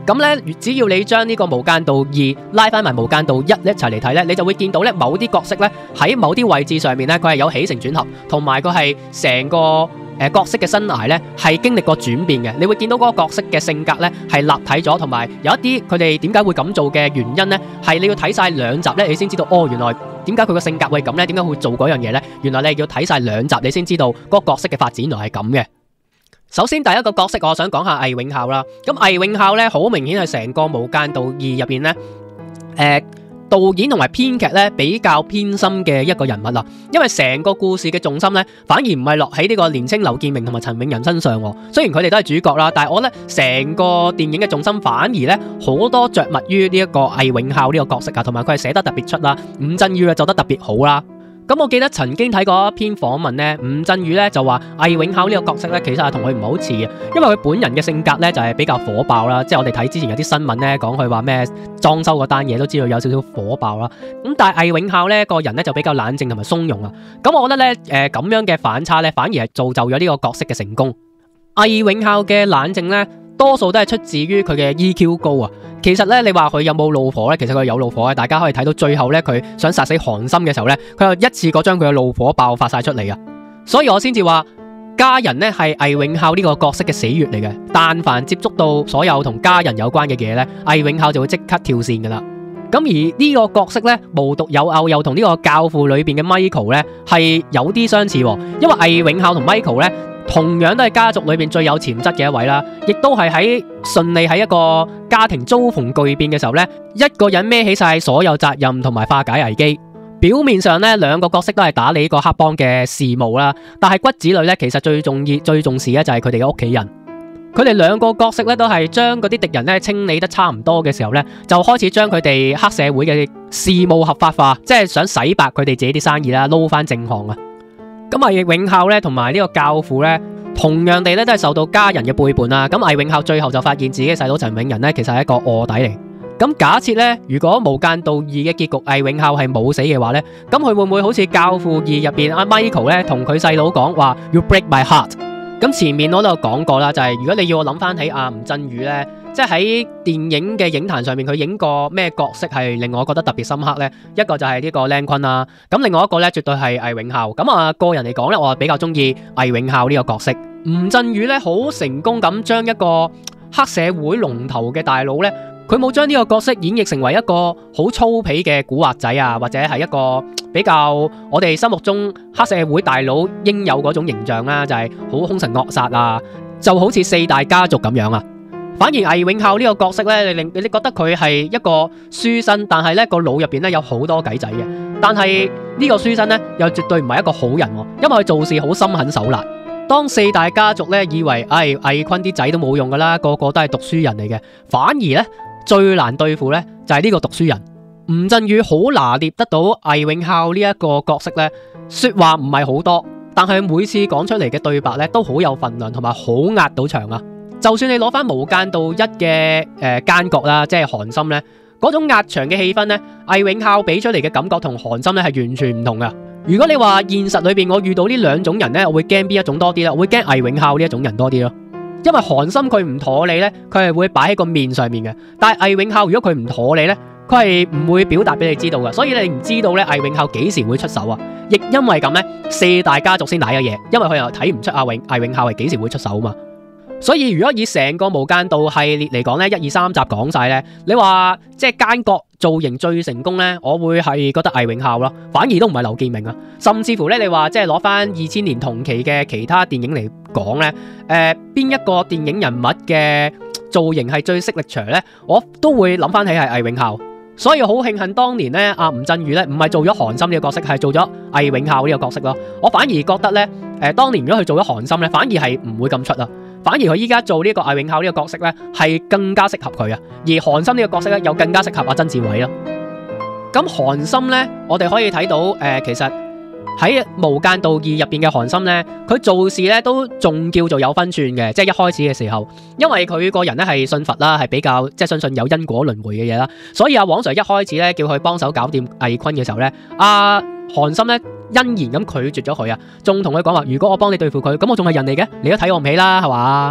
咁咧，只要你將呢個無間道二拉翻埋無間道一一齊嚟睇咧，你就會見到咧某啲角色咧喺某啲位置上面咧，佢係有起承轉合，同埋佢係成個誒、呃、角色嘅生涯咧係經歷過轉變嘅。你會見到嗰個角色嘅性格咧係立體咗，同埋有一啲佢哋點解會咁做嘅原因咧，係你要睇晒兩集咧，你先知道哦，原來點解佢個性格會咁咧？點解會做嗰樣嘢咧？原來你要睇晒兩集，你先知道嗰個角色嘅發展原來係咁嘅。首先第一個角色我想講下魏永孝啦，咁魏永孝咧好明顯係成個無間道二入邊咧，誒、呃、導演同埋編劇咧比較偏心嘅一個人物啦，因為成個故事嘅重心咧反而唔係落喺呢個年青劉建明同埋陳永仁身上，雖然佢哋都係主角啦，但係我咧成個電影嘅重心反而咧好多着墨於呢一個魏永孝呢個角色啊，同埋佢係寫得特別出啦，吳鎮宇啊做得特別好啦。咁我記得曾經睇過一篇訪問咧，吳鎮宇咧就話魏永孝呢個角色咧，其實係同佢唔係好似嘅，因為佢本人嘅性格咧就係比較火爆啦，即係我哋睇之前有啲新聞咧講佢話咩裝修嗰單嘢都知道有少少火爆啦。咁但係魏永孝咧個人咧就比較冷靜同埋鬆容啊。咁我覺得咧誒咁樣嘅反差咧，反而係造就咗呢個角色嘅成功。魏永孝嘅冷靜咧，多數都係出自於佢嘅 E Q 高啊。其實咧，你話佢有冇怒火咧？其實佢有怒火嘅，大家可以睇到最後咧，佢想殺死韓琛嘅時候咧，佢又一次過將佢嘅怒火爆發晒出嚟啊！所以我先至話家人咧係魏永孝呢個角色嘅死穴嚟嘅。但凡接觸到所有同家人有關嘅嘢咧，魏永孝就會即刻跳線噶啦。咁而呢個角色咧無獨有偶，又同呢個教父裏邊嘅 Michael 咧係有啲相似，因為魏永孝同 Michael 咧，同樣都係家族裏面最有潛質嘅一位啦，亦都係喺順利喺一個家庭遭逢巨變嘅時候呢，一個人孭起晒所有責任同埋化解危機。表面上呢，兩個角色都係打理呢個黑幫嘅事務啦，但係骨子裏呢，其實最重要、最重視嘅就係佢哋嘅屋企人。佢哋兩個角色呢，都係將嗰啲敵人呢清理得差唔多嘅時候呢，就開始將佢哋黑社會嘅事務合法化，即係想洗白佢哋自己啲生意啦，撈翻正行啊！咁魏永孝咧，同埋呢個教父咧，同樣地咧都係受到家人嘅背叛啦。咁魏永孝最後就發現自己嘅細佬陳永仁咧，其實係一個臥底嚟。咁假設咧，如果無間道二嘅結局魏永孝係冇死嘅話咧，咁佢會唔會好似教父二入邊阿 Michael 咧，同佢細佬講話要 break my heart？咁前面我都有講過啦，就係、是、如果你要我諗翻起阿吳鎮宇咧，即係喺電影嘅影壇上面，佢影過咩角色係令我覺得特別深刻咧？一個就係呢個靚坤啦，咁另外一個咧絕對係魏永孝。咁啊個人嚟講咧，我比較中意魏永孝呢個角色。吳鎮宇咧好成功咁將一個黑社會龍頭嘅大佬咧，佢冇將呢個角色演繹成為一個好粗鄙嘅古惑仔啊，或者係一個比較我哋心目中黑社會大佬應有嗰種形象啦，就係好兇神惡煞啊，就好似四大家族咁樣啊。反而魏永孝呢個角色咧，你令你覺得佢係一個書生，但係咧個腦入邊咧有好多計仔嘅。但係呢個書生咧又絕對唔係一個好人，因為佢做事好心狠手辣。當四大家族咧以為唉魏坤啲仔都冇用噶啦，個個都係讀書人嚟嘅，反而咧最難對付咧就係呢個讀書人。吳鎮宇好拿捏得到魏永孝呢一個角色咧，說話唔係好多，但係每次講出嚟嘅對白咧都好有分量，同埋好壓到場啊！就算你攞翻無間道一嘅誒奸角啦，即係韓琛咧，嗰種壓場嘅氣氛咧，魏永孝俾出嚟嘅感覺同韓琛咧係完全唔同噶。如果你話現實裏邊我遇到呢兩種人咧，我會驚邊一種多啲咧？我會驚魏永孝呢一種人多啲咯，因為韓琛佢唔妥你咧，佢係會擺喺個面上面嘅，但係魏永孝如果佢唔妥你咧，佢係唔會表達俾你知道噶，所以你唔知道咧魏永孝幾時會出手啊？亦因為咁咧，四大家族先打嘅嘢，因為佢又睇唔出阿永魏永孝係幾時會出手啊嘛。所以如果以成個無間道系列嚟講咧，一二三集講晒咧，你話即係奸角造型最成功咧，我會係覺得魏永孝咯，反而都唔係劉建明啊。甚至乎咧，你話即係攞翻二千年同期嘅其他電影嚟講咧，誒、呃、邊一個電影人物嘅造型係最色力場咧，我都會諗翻起係魏永孝。所以好慶幸當年咧，阿吳鎮宇咧唔係做咗韓琛呢個角色，係做咗魏永孝呢個角色咯。我反而覺得咧，誒、呃、當年如果佢做咗韓琛咧，反而係唔會咁出啊。反而佢依家做呢個魏永孝呢個角色咧，係更加適合佢啊。而韓琛呢個角色咧，又更加適合阿曾志偉咯。咁韓琛咧，我哋可以睇到誒、呃，其實喺無間道二入邊嘅韓琛咧，佢做事咧都仲叫做有分寸嘅，即係一開始嘅時候，因為佢個人咧係信佛啦，係比較即係相信有因果輪迴嘅嘢啦，所以阿黃 Sir 一開始咧叫佢幫手搞掂魏坤嘅時候咧，阿韓琛咧欣然咁拒絕咗佢啊，仲同佢講話：如果我幫你對付佢，咁我仲係人嚟嘅，你都睇我唔起啦，係嘛？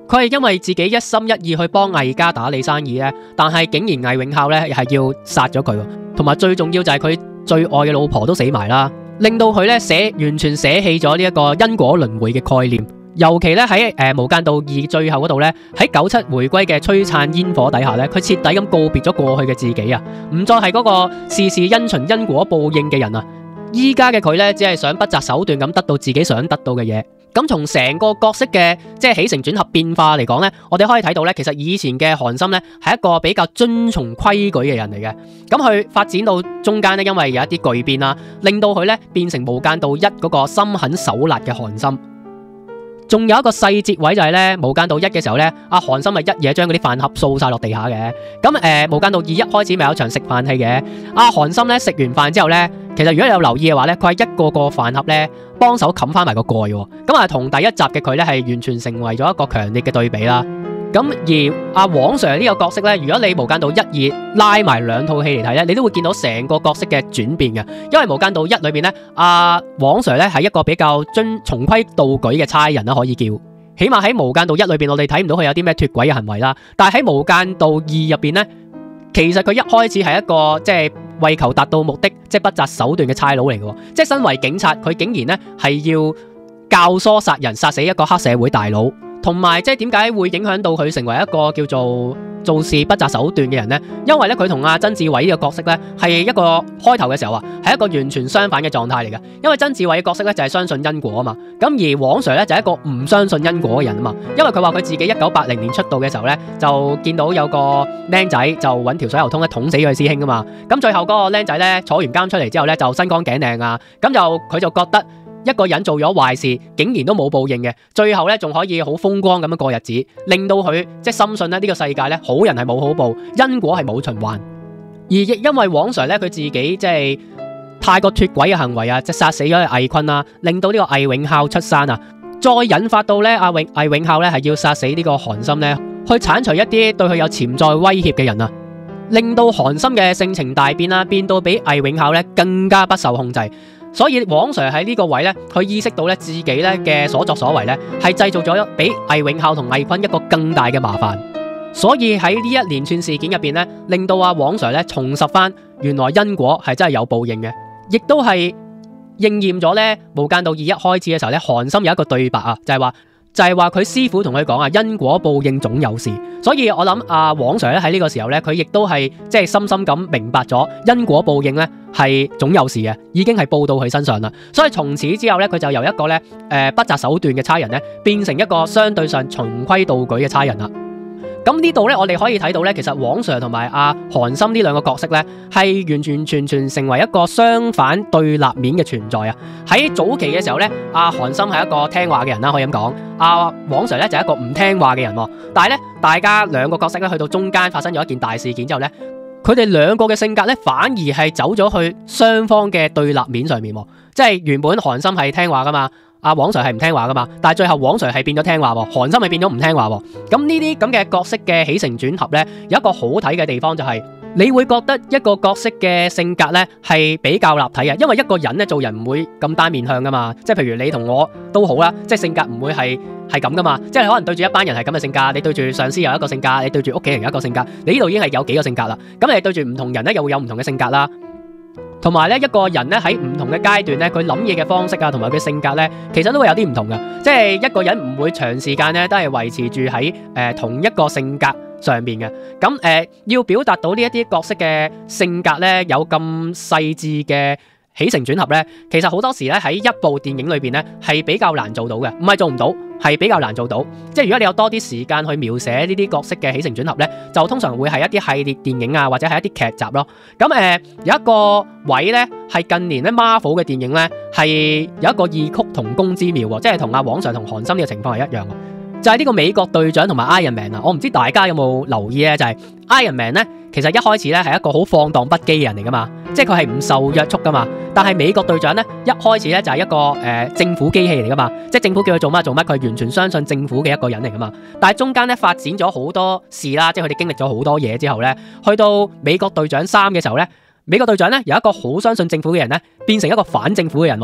佢係因為自己一心一意去幫魏家打理生意咧，但係竟然魏永孝咧係要殺咗佢，同埋最重要就係佢最愛嘅老婆都死埋啦，令到佢咧捨完全捨棄咗呢一個因果輪迴嘅概念。尤其咧喺誒無間道二最後嗰度咧，喺九七回歸嘅璀璨煙火底下咧，佢徹底咁告別咗過去嘅自己啊，唔再係嗰個事事因循因果報應嘅人啊。依家嘅佢咧，只係想不擇手段咁得到自己想得到嘅嘢。咁從成個角色嘅即係起承轉合變化嚟講咧，我哋可以睇到咧，其實以前嘅韓琛咧係一個比較遵從規矩嘅人嚟嘅。咁佢發展到中間咧，因為有一啲巨變啦，令到佢咧變成無間道一嗰個心狠手辣嘅韓琛。仲有一個細節位就係咧，無間道一嘅時候咧，阿韓琛咪一嘢將嗰啲飯盒掃晒落地下嘅。咁誒、呃，無間道二一開始咪有場食飯戲嘅。阿韓琛咧食完飯之後咧，其實如果你有留意嘅話咧，佢係一個個飯盒咧幫手冚翻埋個蓋喎。咁啊，同第一集嘅佢咧係完全成為咗一個強烈嘅對比啦。咁而阿黃 Sir 呢個角色咧，如果你無間道一二拉埋兩套戲嚟睇咧，你都會見到成個角色嘅轉變嘅。因為無間道一裏邊咧，阿黃 Sir 咧係一個比較遵從規蹈矩嘅差人啦，可以叫。起碼喺無間道一裏邊，我哋睇唔到佢有啲咩脫軌嘅行為啦。但係喺無間道二入邊咧，其實佢一開始係一個即係為求達到目的，即係不擇手段嘅差佬嚟嘅。即係身為警察，佢竟然咧係要教唆殺人，殺死一個黑社會大佬。同埋即係點解會影響到佢成為一個叫做做事不擇手段嘅人呢？因為咧佢同阿曾志偉呢個角色咧係一個開頭嘅時候啊，係一個完全相反嘅狀態嚟嘅。因為曾志偉嘅角色咧就係相信因果啊嘛，咁而黃 Sir 咧就係一個唔相信因果嘅人啊嘛。因為佢話佢自己一九八零年出道嘅時候咧，就見到有個僆仔就揾條水喉通咧捅死佢師兄啊嘛。咁最後嗰個僆仔咧坐完監出嚟之後咧就身光頸靚啊，咁就佢就覺得一個人做咗壞事，竟然都冇報應嘅，最後咧仲可以好風光咁樣過日子，令到佢即係深信咧呢個世界咧好人係冇好報，因果係冇循環。而亦因為黃 Sir 咧佢自己即係太過脫軌嘅行為啊，即係殺死咗魏坤啦，令到呢個魏永孝出山啊，再引發到咧阿永魏永孝咧係要殺死呢個韓琛咧，去剷除一啲對佢有潛在威脅嘅人啊，令到韓琛嘅性情大變啦，變到比魏永孝咧更加不受控制。所以黃 Sir 喺呢個位咧，佢意識到咧自己咧嘅所作所為咧，係製造咗比魏永孝同魏坤一個更大嘅麻煩。所以喺呢一連串事件入邊咧，令到阿黃 Sir 咧重拾翻原來因果係真係有報應嘅，亦都係應驗咗咧無間道二一開始嘅時候咧，韓琛有一個對白啊，就係話就係話佢師傅同佢講啊，因果報應總有時。所以我諗阿黃 Sir 咧喺呢個時候咧，佢亦都係即係深深咁明白咗因果報應咧係總有時嘅，已經係報到佢身上啦。所以從此之後咧，佢就由一個咧誒、呃、不擇手段嘅差人咧，變成一個相對上循規蹈矩嘅差人啦。咁呢度咧，我哋可以睇到咧，其實黃 Sir 同埋阿韓琛呢兩個角色咧，係完完全全成為一個相反對立面嘅存在啊！喺早期嘅時候咧，阿韓琛係一個聽話嘅人啦，可以咁講。阿黃 Sir 咧就係一個唔聽話嘅人喎。但係咧，大家兩個角色咧去到中間發生咗一件大事件之後咧，佢哋兩個嘅性格咧反而係走咗去雙方嘅對立面上面喎。即係原本韓琛係聽話噶嘛。阿黃 Sir 係唔聽話噶嘛，但係最後黃 Sir 係變咗聽話喎，韓琛咪變咗唔聽話喎。咁呢啲咁嘅角色嘅起承轉合呢，有一個好睇嘅地方就係、是，你會覺得一個角色嘅性格呢係比較立體嘅，因為一個人呢做人唔會咁單面向噶嘛。即係譬如你同我都好啦，即係性格唔會係係咁噶嘛。即係可能對住一班人係咁嘅性格，你對住上司有一個性格，你對住屋企人有一個性格，你呢度已經係有幾個性格啦。咁你對住唔同人呢，又會有唔同嘅性格啦。同埋咧，一個人咧喺唔同嘅階段咧，佢諗嘢嘅方式啊，同埋佢性格咧，其實都會有啲唔同嘅。即係一個人唔會長時間咧都係維持住喺誒同一個性格上面嘅。咁誒、呃、要表達到呢一啲角色嘅性格咧，有咁細緻嘅起承轉合咧，其實好多時咧喺一部電影裏邊咧係比較難做到嘅，唔係做唔到，係比較難做到。即係如果你有多啲時間去描寫呢啲角色嘅起承轉合咧，就通常會係一啲系列電影啊，或者係一啲劇集咯。咁誒、呃、有一個位咧係近年咧 Marvel 嘅電影咧係有一個異曲同工之妙喎，即係同阿黃 Sir 同韓琛嘅情況係一樣。就係呢個美國隊長同埋 Iron Man 啊，我唔知大家有冇留意咧，就係 Iron Man 咧，其實一開始咧係一個好放蕩不羈嘅人嚟噶嘛，即係佢係唔受約束噶嘛。但係美國隊長咧一開始咧就係一個誒、呃、政府機器嚟噶嘛，即係政府叫佢做乜做乜，佢係完全相信政府嘅一個人嚟噶嘛。但係中間咧發展咗好多事啦，即係佢哋經歷咗好多嘢之後咧，去到美國隊長三嘅時候咧，美國隊長咧由一個好相信政府嘅人咧變成一個反政府嘅人喎。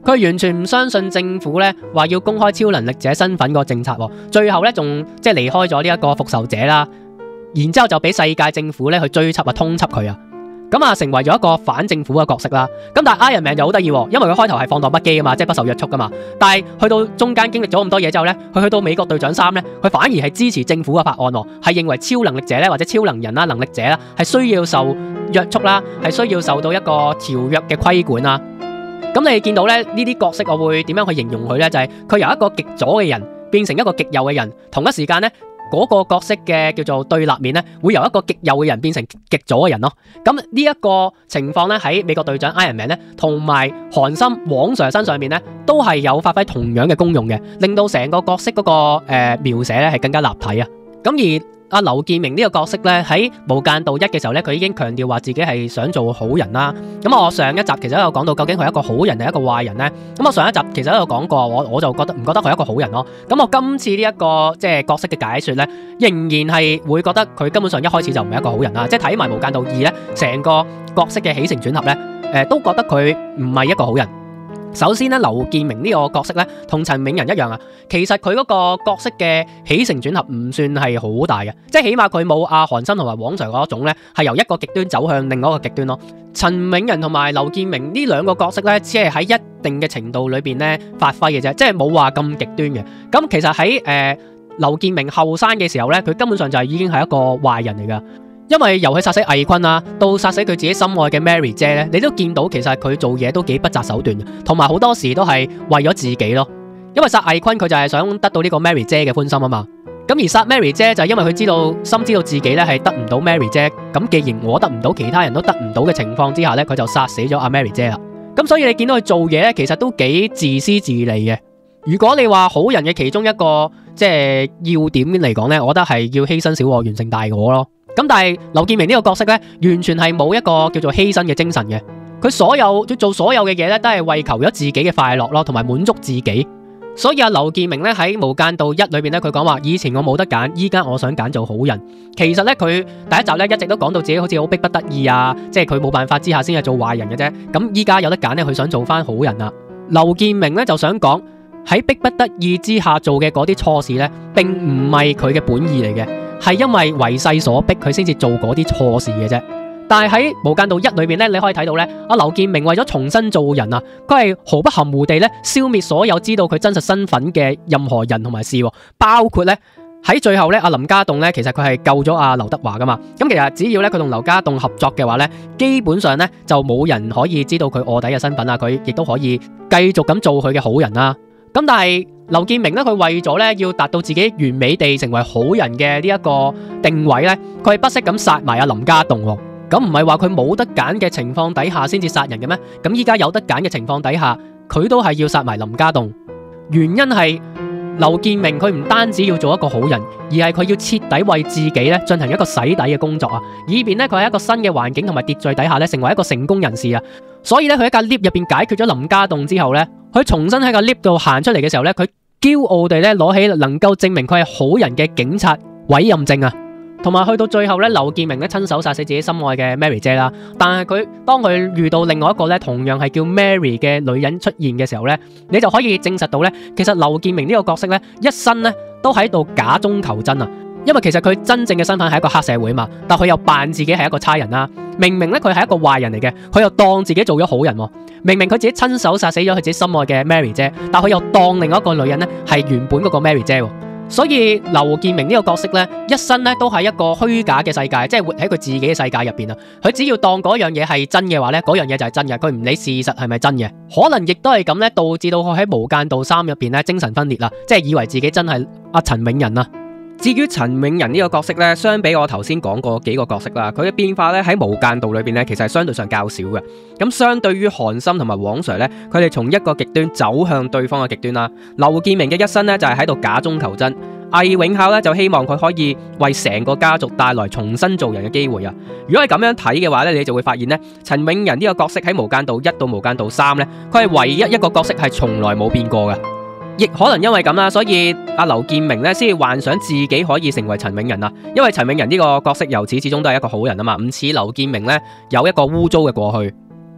佢完全唔相信政府咧話要公開超能力者身份個政策，最後咧仲即係離開咗呢一個復仇者啦，然之後就俾世界政府咧去追緝啊通緝佢啊，咁啊成為咗一個反政府嘅角色啦。咁但係 Iron Man 就好得意，因為佢開頭係放蕩不羈啊嘛，即係不受約束噶嘛，但係去到中間經歷咗咁多嘢之後咧，佢去到美國隊長三咧，佢反而係支持政府嘅法案，係認為超能力者咧或者超能人啦、能力者啦係需要受約束啦，係需要受到一個條約嘅規管啊。咁你見到咧呢啲角色，我會點樣去形容佢呢？就係、是、佢由一個極左嘅人變成一個極右嘅人，同一時間呢，嗰、那個角色嘅叫做對立面呢，會由一個極右嘅人變成極左嘅人咯。咁呢一個情況呢，喺美國隊長 Iron Man 呢，同埋韓森黃 Sir 身上面呢，都係有發揮同樣嘅功用嘅，令到成個角色嗰、那個誒、呃、描寫呢係更加立體啊。咁而阿劉建明呢個角色咧喺無間道一嘅時候咧，佢已經強調話自己係想做好人啦。咁我上一集其實都有講到，究竟佢係一個好人定係一個壞人呢？咁我上一集其實都有講過，我我就覺得唔覺得佢係一個好人咯。咁我今次呢一個即係角色嘅解說咧，仍然係會覺得佢根本上一開始就唔係一個好人啦。即係睇埋無間道二咧，成個角色嘅起承轉合咧，誒、呃、都覺得佢唔係一個好人。首先咧，劉建明呢個角色咧，同陳永仁一樣啊。其實佢嗰個角色嘅起承轉合唔算係好大嘅，即係起碼佢冇阿韓森同埋黃 Sir 嗰種咧，係由一個極端走向另外一個極端咯。陳永仁同埋劉建明呢兩個角色咧，只係喺一定嘅程度裏邊咧發揮嘅啫，即係冇話咁極端嘅。咁其實喺誒劉建明後生嘅時候咧，佢根本上就係已經係一個壞人嚟噶。因為由佢殺死魏坤啊，到殺死佢自己心愛嘅 Mary 姐咧，你都見到其實佢做嘢都幾不擇手段嘅，同埋好多時都係為咗自己咯。因為殺魏坤佢就係想得到呢個 Mary 姐嘅歡心啊嘛。咁而殺 Mary 姐就係因為佢知道深知道自己咧係得唔到 Mary 姐，咁既然我得唔到，其他人都得唔到嘅情況之下咧，佢就殺死咗阿 Mary 姐啦。咁所以你見到佢做嘢咧，其實都幾自私自利嘅。如果你話好人嘅其中一個即係要點嚟講咧，我覺得係要犧牲小我完成大我咯。咁但係劉建明呢個角色咧，完全係冇一個叫做犧牲嘅精神嘅。佢所有做所有嘅嘢咧，都係為求咗自己嘅快樂咯，同埋滿足自己。所以阿劉建明咧喺無間道一裏邊咧，佢講話以前我冇得揀，依家我想揀做好人。其實咧佢第一集咧一直都講到自己好似好逼不得已啊，即係佢冇辦法之下先係做壞人嘅啫。咁依家有得揀咧，佢想做翻好人啦。劉建明咧就想講喺逼不得已之下做嘅嗰啲錯事咧，並唔係佢嘅本意嚟嘅。係因為為勢所逼，佢先至做嗰啲錯事嘅啫。但係喺無間道一裏邊咧，你可以睇到咧，阿劉建明為咗重新做人啊，佢係毫不含糊地咧消滅所有知道佢真實身份嘅任何人同埋事，包括咧喺最後咧，阿林家棟咧其實佢係救咗阿劉德華噶嘛。咁其實只要咧佢同劉家棟合作嘅話咧，基本上咧就冇人可以知道佢臥底嘅身份啊，佢亦都可以繼續咁做佢嘅好人啦。咁但係劉建明咧，佢為咗咧要達到自己完美地成為好人嘅呢一個定位咧，佢係不惜咁殺埋阿林家棟。咁唔係話佢冇得揀嘅情況底下先至殺人嘅咩？咁依家有得揀嘅情況底下，佢都係要殺埋林家棟。原因係劉建明佢唔單止要做一個好人，而係佢要徹底為自己咧進行一個洗底嘅工作啊，以便咧佢喺一個新嘅環境同埋秩序底下咧成為一個成功人士啊。所以咧佢喺架 lift 入邊解決咗林家棟之後咧，佢重新喺個 lift 度行出嚟嘅時候咧，佢驕傲地咧攞起能夠證明佢係好人嘅警察委任證啊，同埋去到最後咧，劉建明咧親手殺死自己心愛嘅 Mary 姐啦。但係佢當佢遇到另外一個咧同樣係叫 Mary 嘅女人出現嘅時候咧，你就可以證實到咧，其實劉建明呢個角色咧一生咧都喺度假中求真啊。因為其實佢真正嘅身份係一個黑社會嘛，但佢又扮自己係一個差人啦。明明咧佢係一個壞人嚟嘅，佢又當自己做咗好人。明明佢自己親手殺死咗佢自己心愛嘅 Mary 姐，但佢又當另外一個女人咧係原本嗰個 Mary 姐。所以劉建明呢個角色咧，一生咧都係一個虛假嘅世界，即係活喺佢自己嘅世界入邊啊。佢只要當嗰樣嘢係真嘅話咧，嗰樣嘢就係真嘅，佢唔理事實係咪真嘅。可能亦都係咁咧，導致到佢喺無間道三入邊咧精神分裂啦，即係以為自己真係阿陳永仁啊。至於陳永仁呢個角色咧，相比我頭先講過幾個角色啦，佢嘅變化咧喺無間道裏邊咧，其實係相對上較少嘅。咁相對於韓森同埋黃 Sir 咧，佢哋從一個極端走向對方嘅極端啦。劉建明嘅一生咧就係喺度假中求真，魏永孝咧就希望佢可以為成個家族帶來重新做人嘅機會啊。如果係咁樣睇嘅話咧，你就會發現咧，陳永仁呢個角色喺無間道一到無間道三咧，佢係唯一一個角色係從來冇變過嘅。亦可能因為咁啦，所以阿劉建明咧先幻想自己可以成為陳永仁啊。因為陳永仁呢個角色由始至終都係一個好人啊嘛，唔似劉建明咧有一個污糟嘅過去。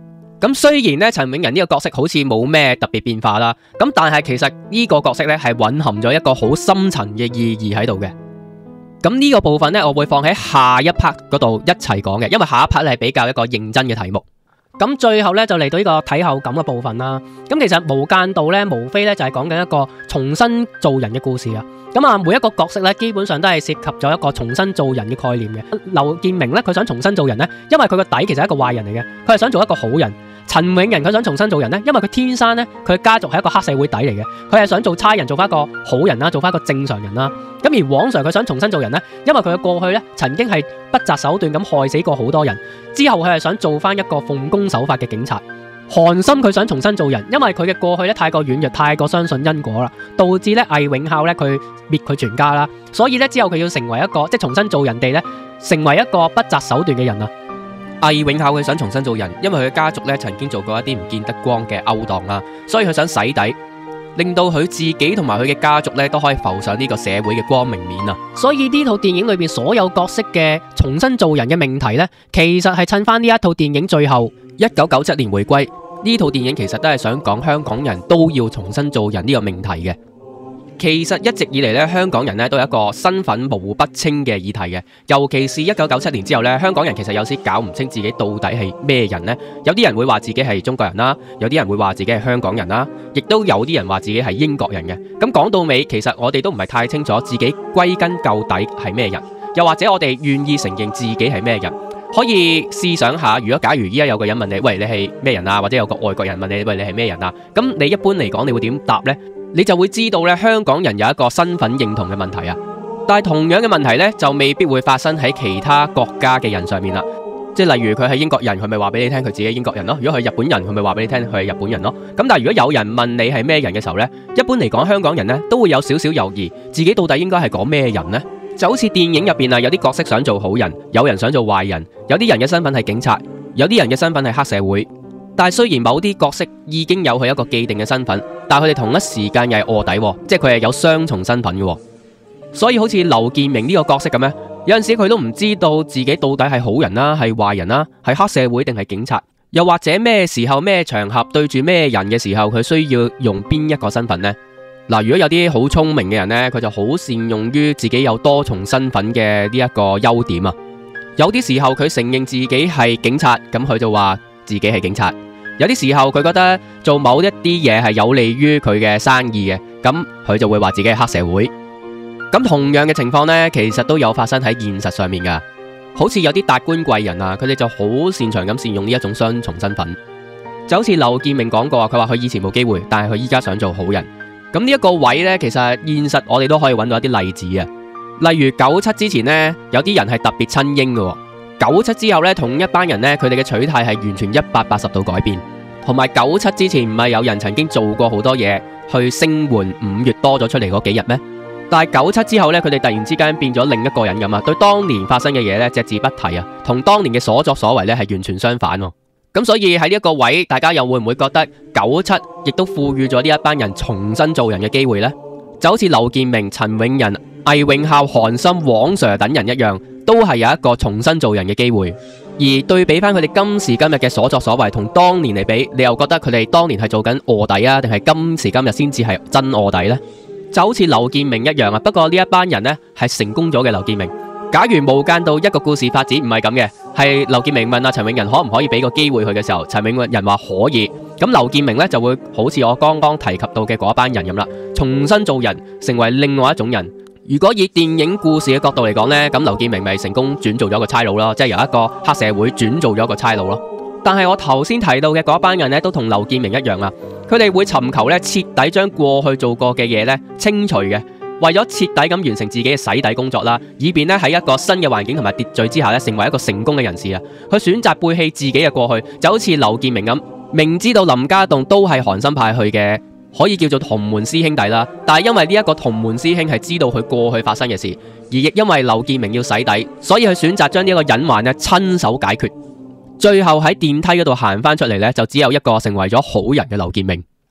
咁雖然咧陳永仁呢個角色好似冇咩特別變化啦，咁但係其實呢個角色咧係蘊含咗一個好深層嘅意義喺度嘅。咁呢個部分咧我會放喺下一 part 嗰度一齊講嘅，因為下一 part 係比較一個認真嘅題目。咁最後咧就嚟到呢個睇後感嘅部分啦。咁其實無間道咧無非咧就係講緊一個重新做人嘅故事啊。咁啊每一個角色咧基本上都係涉及咗一個重新做人嘅概念嘅。劉建明咧佢想重新做人咧，因為佢個底其實係一個壞人嚟嘅，佢係想做一個好人。陳永仁佢想重新做人咧，因為佢天生咧佢家族係一個黑社會底嚟嘅，佢係想做差人，做翻一個好人啦，做翻一個正常人啦。咁而黃 Sir 佢想重新做人咧，因為佢嘅過去咧曾經係不擇手段咁害死過好多人，之後佢係想做翻一個奉公守法嘅警察。韓森佢想重新做人，因為佢嘅過去咧太過軟弱，太過相信因果啦，導致咧魏永孝咧佢滅佢全家啦，所以咧之後佢要成為一個即係重新做人哋咧，成為一個不擇手段嘅人啊。魏永孝佢想重新做人，因為佢嘅家族咧曾經做過一啲唔見得光嘅勾當啦，所以佢想洗底，令到佢自己同埋佢嘅家族咧都可以浮上呢個社會嘅光明面啊！所以呢套電影裏邊所有角色嘅重新做人嘅命題咧，其實係趁翻呢一套電影最後一九九七年回歸，呢套電影其實都係想講香港人都要重新做人呢個命題嘅。其實一直以嚟咧，香港人咧都有一個身份模糊不清嘅議題嘅，尤其是一九九七年之後咧，香港人其實有時搞唔清自己到底係咩人呢？有啲人會話自己係中國人啦，有啲人會話自己係香港人啦，亦都有啲人話自己係英國人嘅。咁講到尾，其實我哋都唔係太清楚自己歸根究底係咩人，又或者我哋願意承認自己係咩人。可以試想下，如果假如依家有個人問你，喂，你係咩人啊？或者有個外國人問你，喂，你係咩人啊？咁你一般嚟講，你會點答呢？你就會知道咧，香港人有一個身份認同嘅問題啊。但係同樣嘅問題咧，就未必會發生喺其他國家嘅人上面啦。即係例如佢係英國人，佢咪話俾你聽佢自己係英國人咯。如果佢係日本人，佢咪話俾你聽佢係日本人咯。咁但係如果有人問你係咩人嘅時候咧，一般嚟講香港人咧都會有少少猶豫，自己到底應該係講咩人呢？就好似電影入邊啊，有啲角色想做好人，有人想做壞人，有啲人嘅身份係警察，有啲人嘅身份係黑社會。但係雖然某啲角色已經有佢一個既定嘅身份，但係佢哋同一時間又係臥底，即係佢係有雙重身份嘅。所以好似劉建明呢個角色咁咧，有陣時佢都唔知道自己到底係好人啦，係壞人啦，係黑社會定係警察，又或者咩時候咩場合對住咩人嘅時候，佢需要用邊一個身份呢？嗱，如果有啲好聰明嘅人呢，佢就好善用於自己有多重身份嘅呢一個優點啊。有啲時候佢承認自己係警察，咁佢就話自己係警察。有啲時候佢覺得做某一啲嘢係有利於佢嘅生意嘅，咁佢就會話自己係黑社會。咁同樣嘅情況呢，其實都有發生喺現實上面噶。好似有啲達官貴人啊，佢哋就好擅長咁善用呢一種雙重身份。就好似劉建明講過啊，佢話佢以前冇機會，但係佢依家想做好人。咁呢一個位呢，其實現實我哋都可以揾到一啲例子啊。例如九七之前呢，有啲人係特別親英嘅。九七之後呢，同一班人呢，佢哋嘅取態係完全一百八十度改變。同埋九七之前唔係有人曾經做過好多嘢去聲援五月多咗出嚟嗰幾日咩？但係九七之後呢，佢哋突然之間變咗另一個人咁啊，對當年發生嘅嘢呢，隻字不提啊，同當年嘅所作所為呢係完全相反。咁所以喺呢一個位，大家又會唔會覺得九七亦都賦予咗呢一班人重新做人嘅機會呢？就好似劉建明、陳永仁、魏永孝、韓森、黃 Sir 等人一樣，都係有一個重新做人嘅機會。而對比翻佢哋今時今日嘅所作所為，同當年嚟比，你又覺得佢哋當年係做緊臥底啊，定係今時今日先至係真臥底呢？就好似劉建明一樣啊，不過呢一班人呢係成功咗嘅。劉建明，假如無間道一個故事發展唔係咁嘅，係劉建明問阿陳永仁可唔可以俾個機會佢嘅時候，陳永仁話可以，咁劉建明呢就會好似我剛剛提及到嘅嗰班人咁啦，重新做人，成為另外一種人。如果以電影故事嘅角度嚟講呢，咁劉建明咪成功轉做咗個差佬咯，即係由一個黑社會轉做咗個差佬咯。但係我頭先提到嘅嗰班人呢，都同劉建明一樣啊，佢哋會尋求呢徹底將過去做過嘅嘢呢清除嘅，為咗徹底咁完成自己嘅洗底工作啦，以便呢喺一個新嘅環境同埋秩序之下呢，成為一個成功嘅人士啊。佢選擇背棄自己嘅過去，就好似劉建明咁，明知道林家棟都係韓森派去嘅，可以叫做同門師兄弟啦，但係因為呢一個同門師兄係知道佢過去發生嘅事，而亦因為劉建明要洗底，所以佢選擇將呢一個隱患呢親手解決。最後喺電梯嗰度行翻出嚟呢，就只有一個成為咗好人嘅劉建明。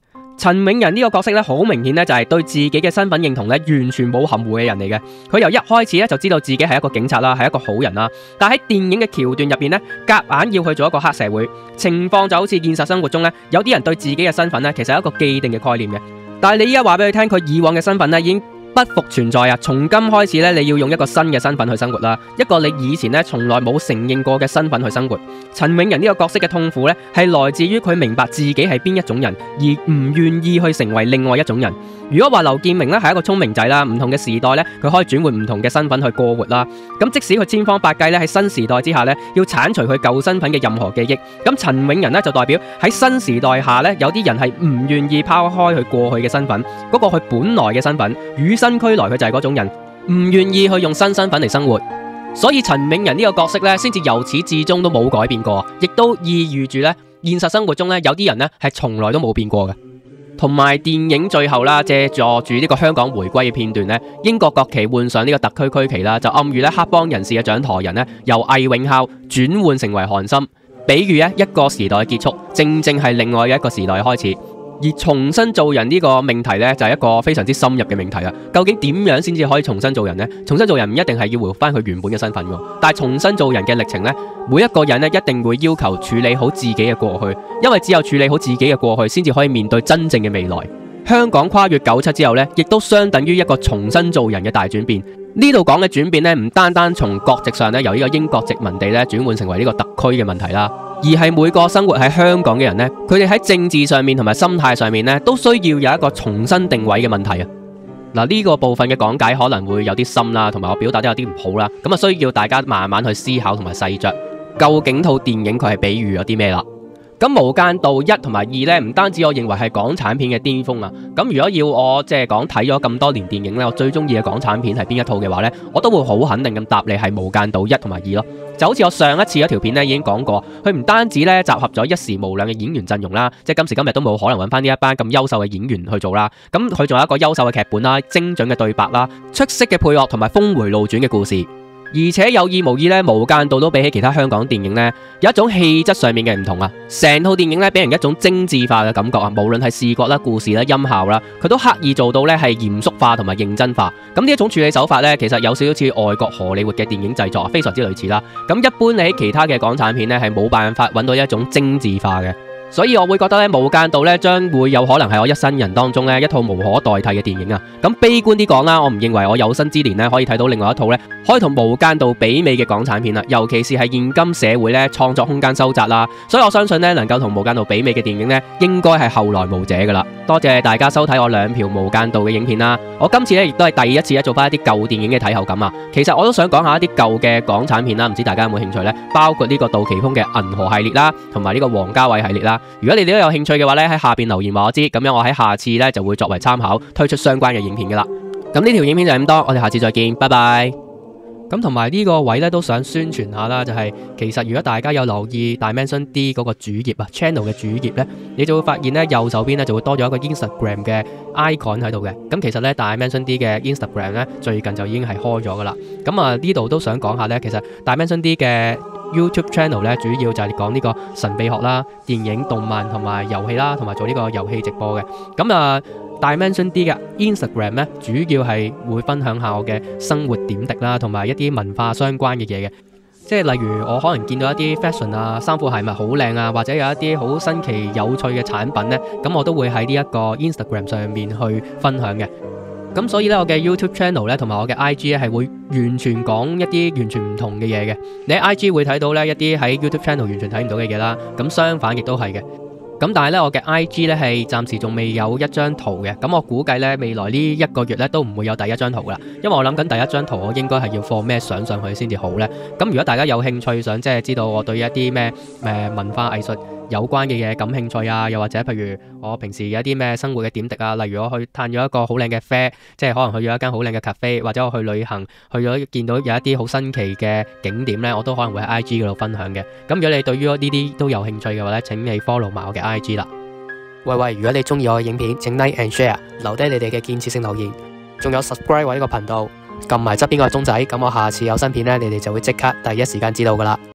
陳永仁呢個角色咧，好明顯咧就係對自己嘅身份認同咧完全冇含糊嘅人嚟嘅。佢由一開始咧就知道自己係一個警察啦，係一個好人啦。但喺電影嘅橋段入邊咧，夾硬要去做一個黑社會，情況就好似現實生活中咧，有啲人對自己嘅身份咧，其實係一個既定嘅概念嘅。但係你依家話俾佢聽，佢以往嘅身份咧已經不復存在啊！從今開始咧，你要用一個新嘅身份去生活啦，一個你以前咧從來冇承認過嘅身份去生活。陳永仁呢個角色嘅痛苦咧，係來自於佢明白自己係邊一種人，而唔願意去成為另外一種人。如果話劉建明咧係一個聰明仔啦，唔同嘅時代咧，佢可以轉換唔同嘅身份去過活啦。咁即使佢千方百計咧喺新時代之下咧，要剷除佢舊身份嘅任何記憶，咁陳永仁咧就代表喺新時代下咧，有啲人係唔願意拋開佢過去嘅身份，嗰個佢本來嘅身份，與生俱來佢就係嗰種人，唔願意去用新身份嚟生活。所以陳永仁呢個角色咧，先至由始至終都冇改變過，亦都意喻住咧現實生活中咧有啲人咧係從來都冇變過嘅。同埋電影最後啦，借助住呢個香港回歸嘅片段呢，英國國旗換上呢個特區區旗啦，就暗喻咧黑幫人士嘅掌舵人呢，由魏永孝轉換成為韓森，比喻咧一個時代嘅結束，正正係另外嘅一個時代嘅開始。而重新做人呢個命題呢，就係一個非常之深入嘅命題啊！究竟點樣先至可以重新做人呢？重新做人唔一定係要回復翻佢原本嘅身份㗎，但係重新做人嘅歷程呢，每一個人呢一定會要求處理好自己嘅過去，因為只有處理好自己嘅過去，先至可以面對真正嘅未來。香港跨越九七之後呢，亦都相等於一個重新做人嘅大轉變。呢度講嘅轉變呢，唔單單從國籍上呢，由呢個英國殖民地呢轉換成為呢個特區嘅問題啦。而係每個生活喺香港嘅人呢，佢哋喺政治上面同埋心態上面呢，都需要有一個重新定位嘅問題啊！嗱，呢個部分嘅講解可能會有啲深啦，同埋我表達得有啲唔好啦，咁啊需要大家慢慢去思考同埋細嚼，究竟套電影佢係比喻咗啲咩啦？咁《無間道一》同埋二呢，唔單止我認為係港產片嘅巔峰啊！咁如果要我即係講睇咗咁多年電影呢，我最中意嘅港產片係邊一套嘅話呢，我都會好肯定咁答你係《無間道一》同埋二咯。就好似我上一次嗰條片咧已經講過，佢唔單止咧集合咗一時無兩嘅演員陣容啦，即係今時今日都冇可能揾翻呢一班咁優秀嘅演員去做啦。咁佢仲有一個優秀嘅劇本啦、精準嘅對白啦、出色嘅配樂同埋峰迴路轉嘅故事。而且有意無意咧，無間道都比起其他香港電影咧，有一種氣質上面嘅唔同啊！成套電影咧，俾人一種精緻化嘅感覺啊！無論係視覺啦、故事啦、音效啦，佢都刻意做到咧係嚴肅化同埋認真化。咁呢一種處理手法咧，其實有少少似外國荷里活嘅電影製作，非常之類似啦。咁一般你喺其他嘅港產片咧，係冇辦法揾到一種精緻化嘅。所以我會覺得咧，《無間道》咧將會有可能係我一生人當中咧一套無可代替嘅電影啊！咁悲觀啲講啦，我唔認為我有生之年咧可以睇到另外一套咧可以同《無間道》媲美嘅港產片啦，尤其是係現今社會咧創作空間收窄啦，所以我相信咧能夠同《無間道》媲美嘅電影咧，應該係後來無者噶啦。多謝大家收睇我兩條《無間道》嘅影片啦！我今次咧亦都係第一次咧做翻一啲舊電影嘅睇後感啊！其實我都想講下一啲舊嘅港產片啦，唔知大家有冇興趣呢？包括呢個杜琪峰嘅《銀河》系列啦，同埋呢個王家衛系列啦。如果你哋都有興趣嘅話咧，喺下邊留言話我知，咁樣我喺下次咧就會作為參考推出相關嘅影片噶啦。咁呢條影片就係咁多，我哋下次再見，拜拜。咁同埋呢個位咧都想宣傳下啦，就係、是、其實如果大家有留意 Dimension D 嗰個主頁啊 channel 嘅主頁咧，你就會發現咧右手邊咧就會多咗一個 Instagram 嘅 icon 喺度嘅。咁其實咧 Dimension D 嘅 Instagram 咧最近就已經係開咗噶啦。咁啊呢度都想講下咧，其實 Dimension D 嘅 YouTube channel 咧主要就係講呢個神秘學啦、電影、動漫同埋遊戲啦，同埋做呢個遊戲直播嘅。咁啊Dimension D 嘅 Instagram 咧，主要係會分享下我嘅生活點滴啦，同埋一啲文化相關嘅嘢嘅，即係例如我可能見到一啲 fashion 啊、衫褲鞋襪好靚啊，或者有一啲好新奇有趣嘅產品咧，咁我都會喺呢一個 Instagram 上面去分享嘅。咁所以咧，我嘅 YouTube channel 咧，同埋我嘅 I G 咧，係會完全講一啲完全唔同嘅嘢嘅。你喺 I G 會睇到咧一啲喺 YouTube channel 完全睇唔到嘅嘢啦，咁相反亦都係嘅。咁但係咧，我嘅 I G 咧係暫時仲未有一張圖嘅，咁我估計咧未來呢一個月咧都唔會有第一張圖噶啦，因為我諗緊第一張圖我應該係要放咩相上去先至好咧。咁如果大家有興趣想即係知道我對一啲咩誒文化藝術有關嘅嘢感興趣啊，又或者譬如我平時有一啲咩生活嘅點滴啊，例如我去嘆咗一個好靚嘅啡，即係可能去咗一間好靚嘅 cafe，或者我去旅行去咗見到有一啲好新奇嘅景點咧，我都可能會喺 I G 嗰度分享嘅。咁如果你對於呢啲都有興趣嘅話咧，請你 follow 埋我嘅 I G 啦。喂喂，如果你中意我嘅影片，請 like and share， 留低你哋嘅建設性留言，仲有 subscribe 我呢個頻道，撳埋側邊個鐘仔，咁我下次有新片咧，你哋就會即刻第一時間知道噶啦。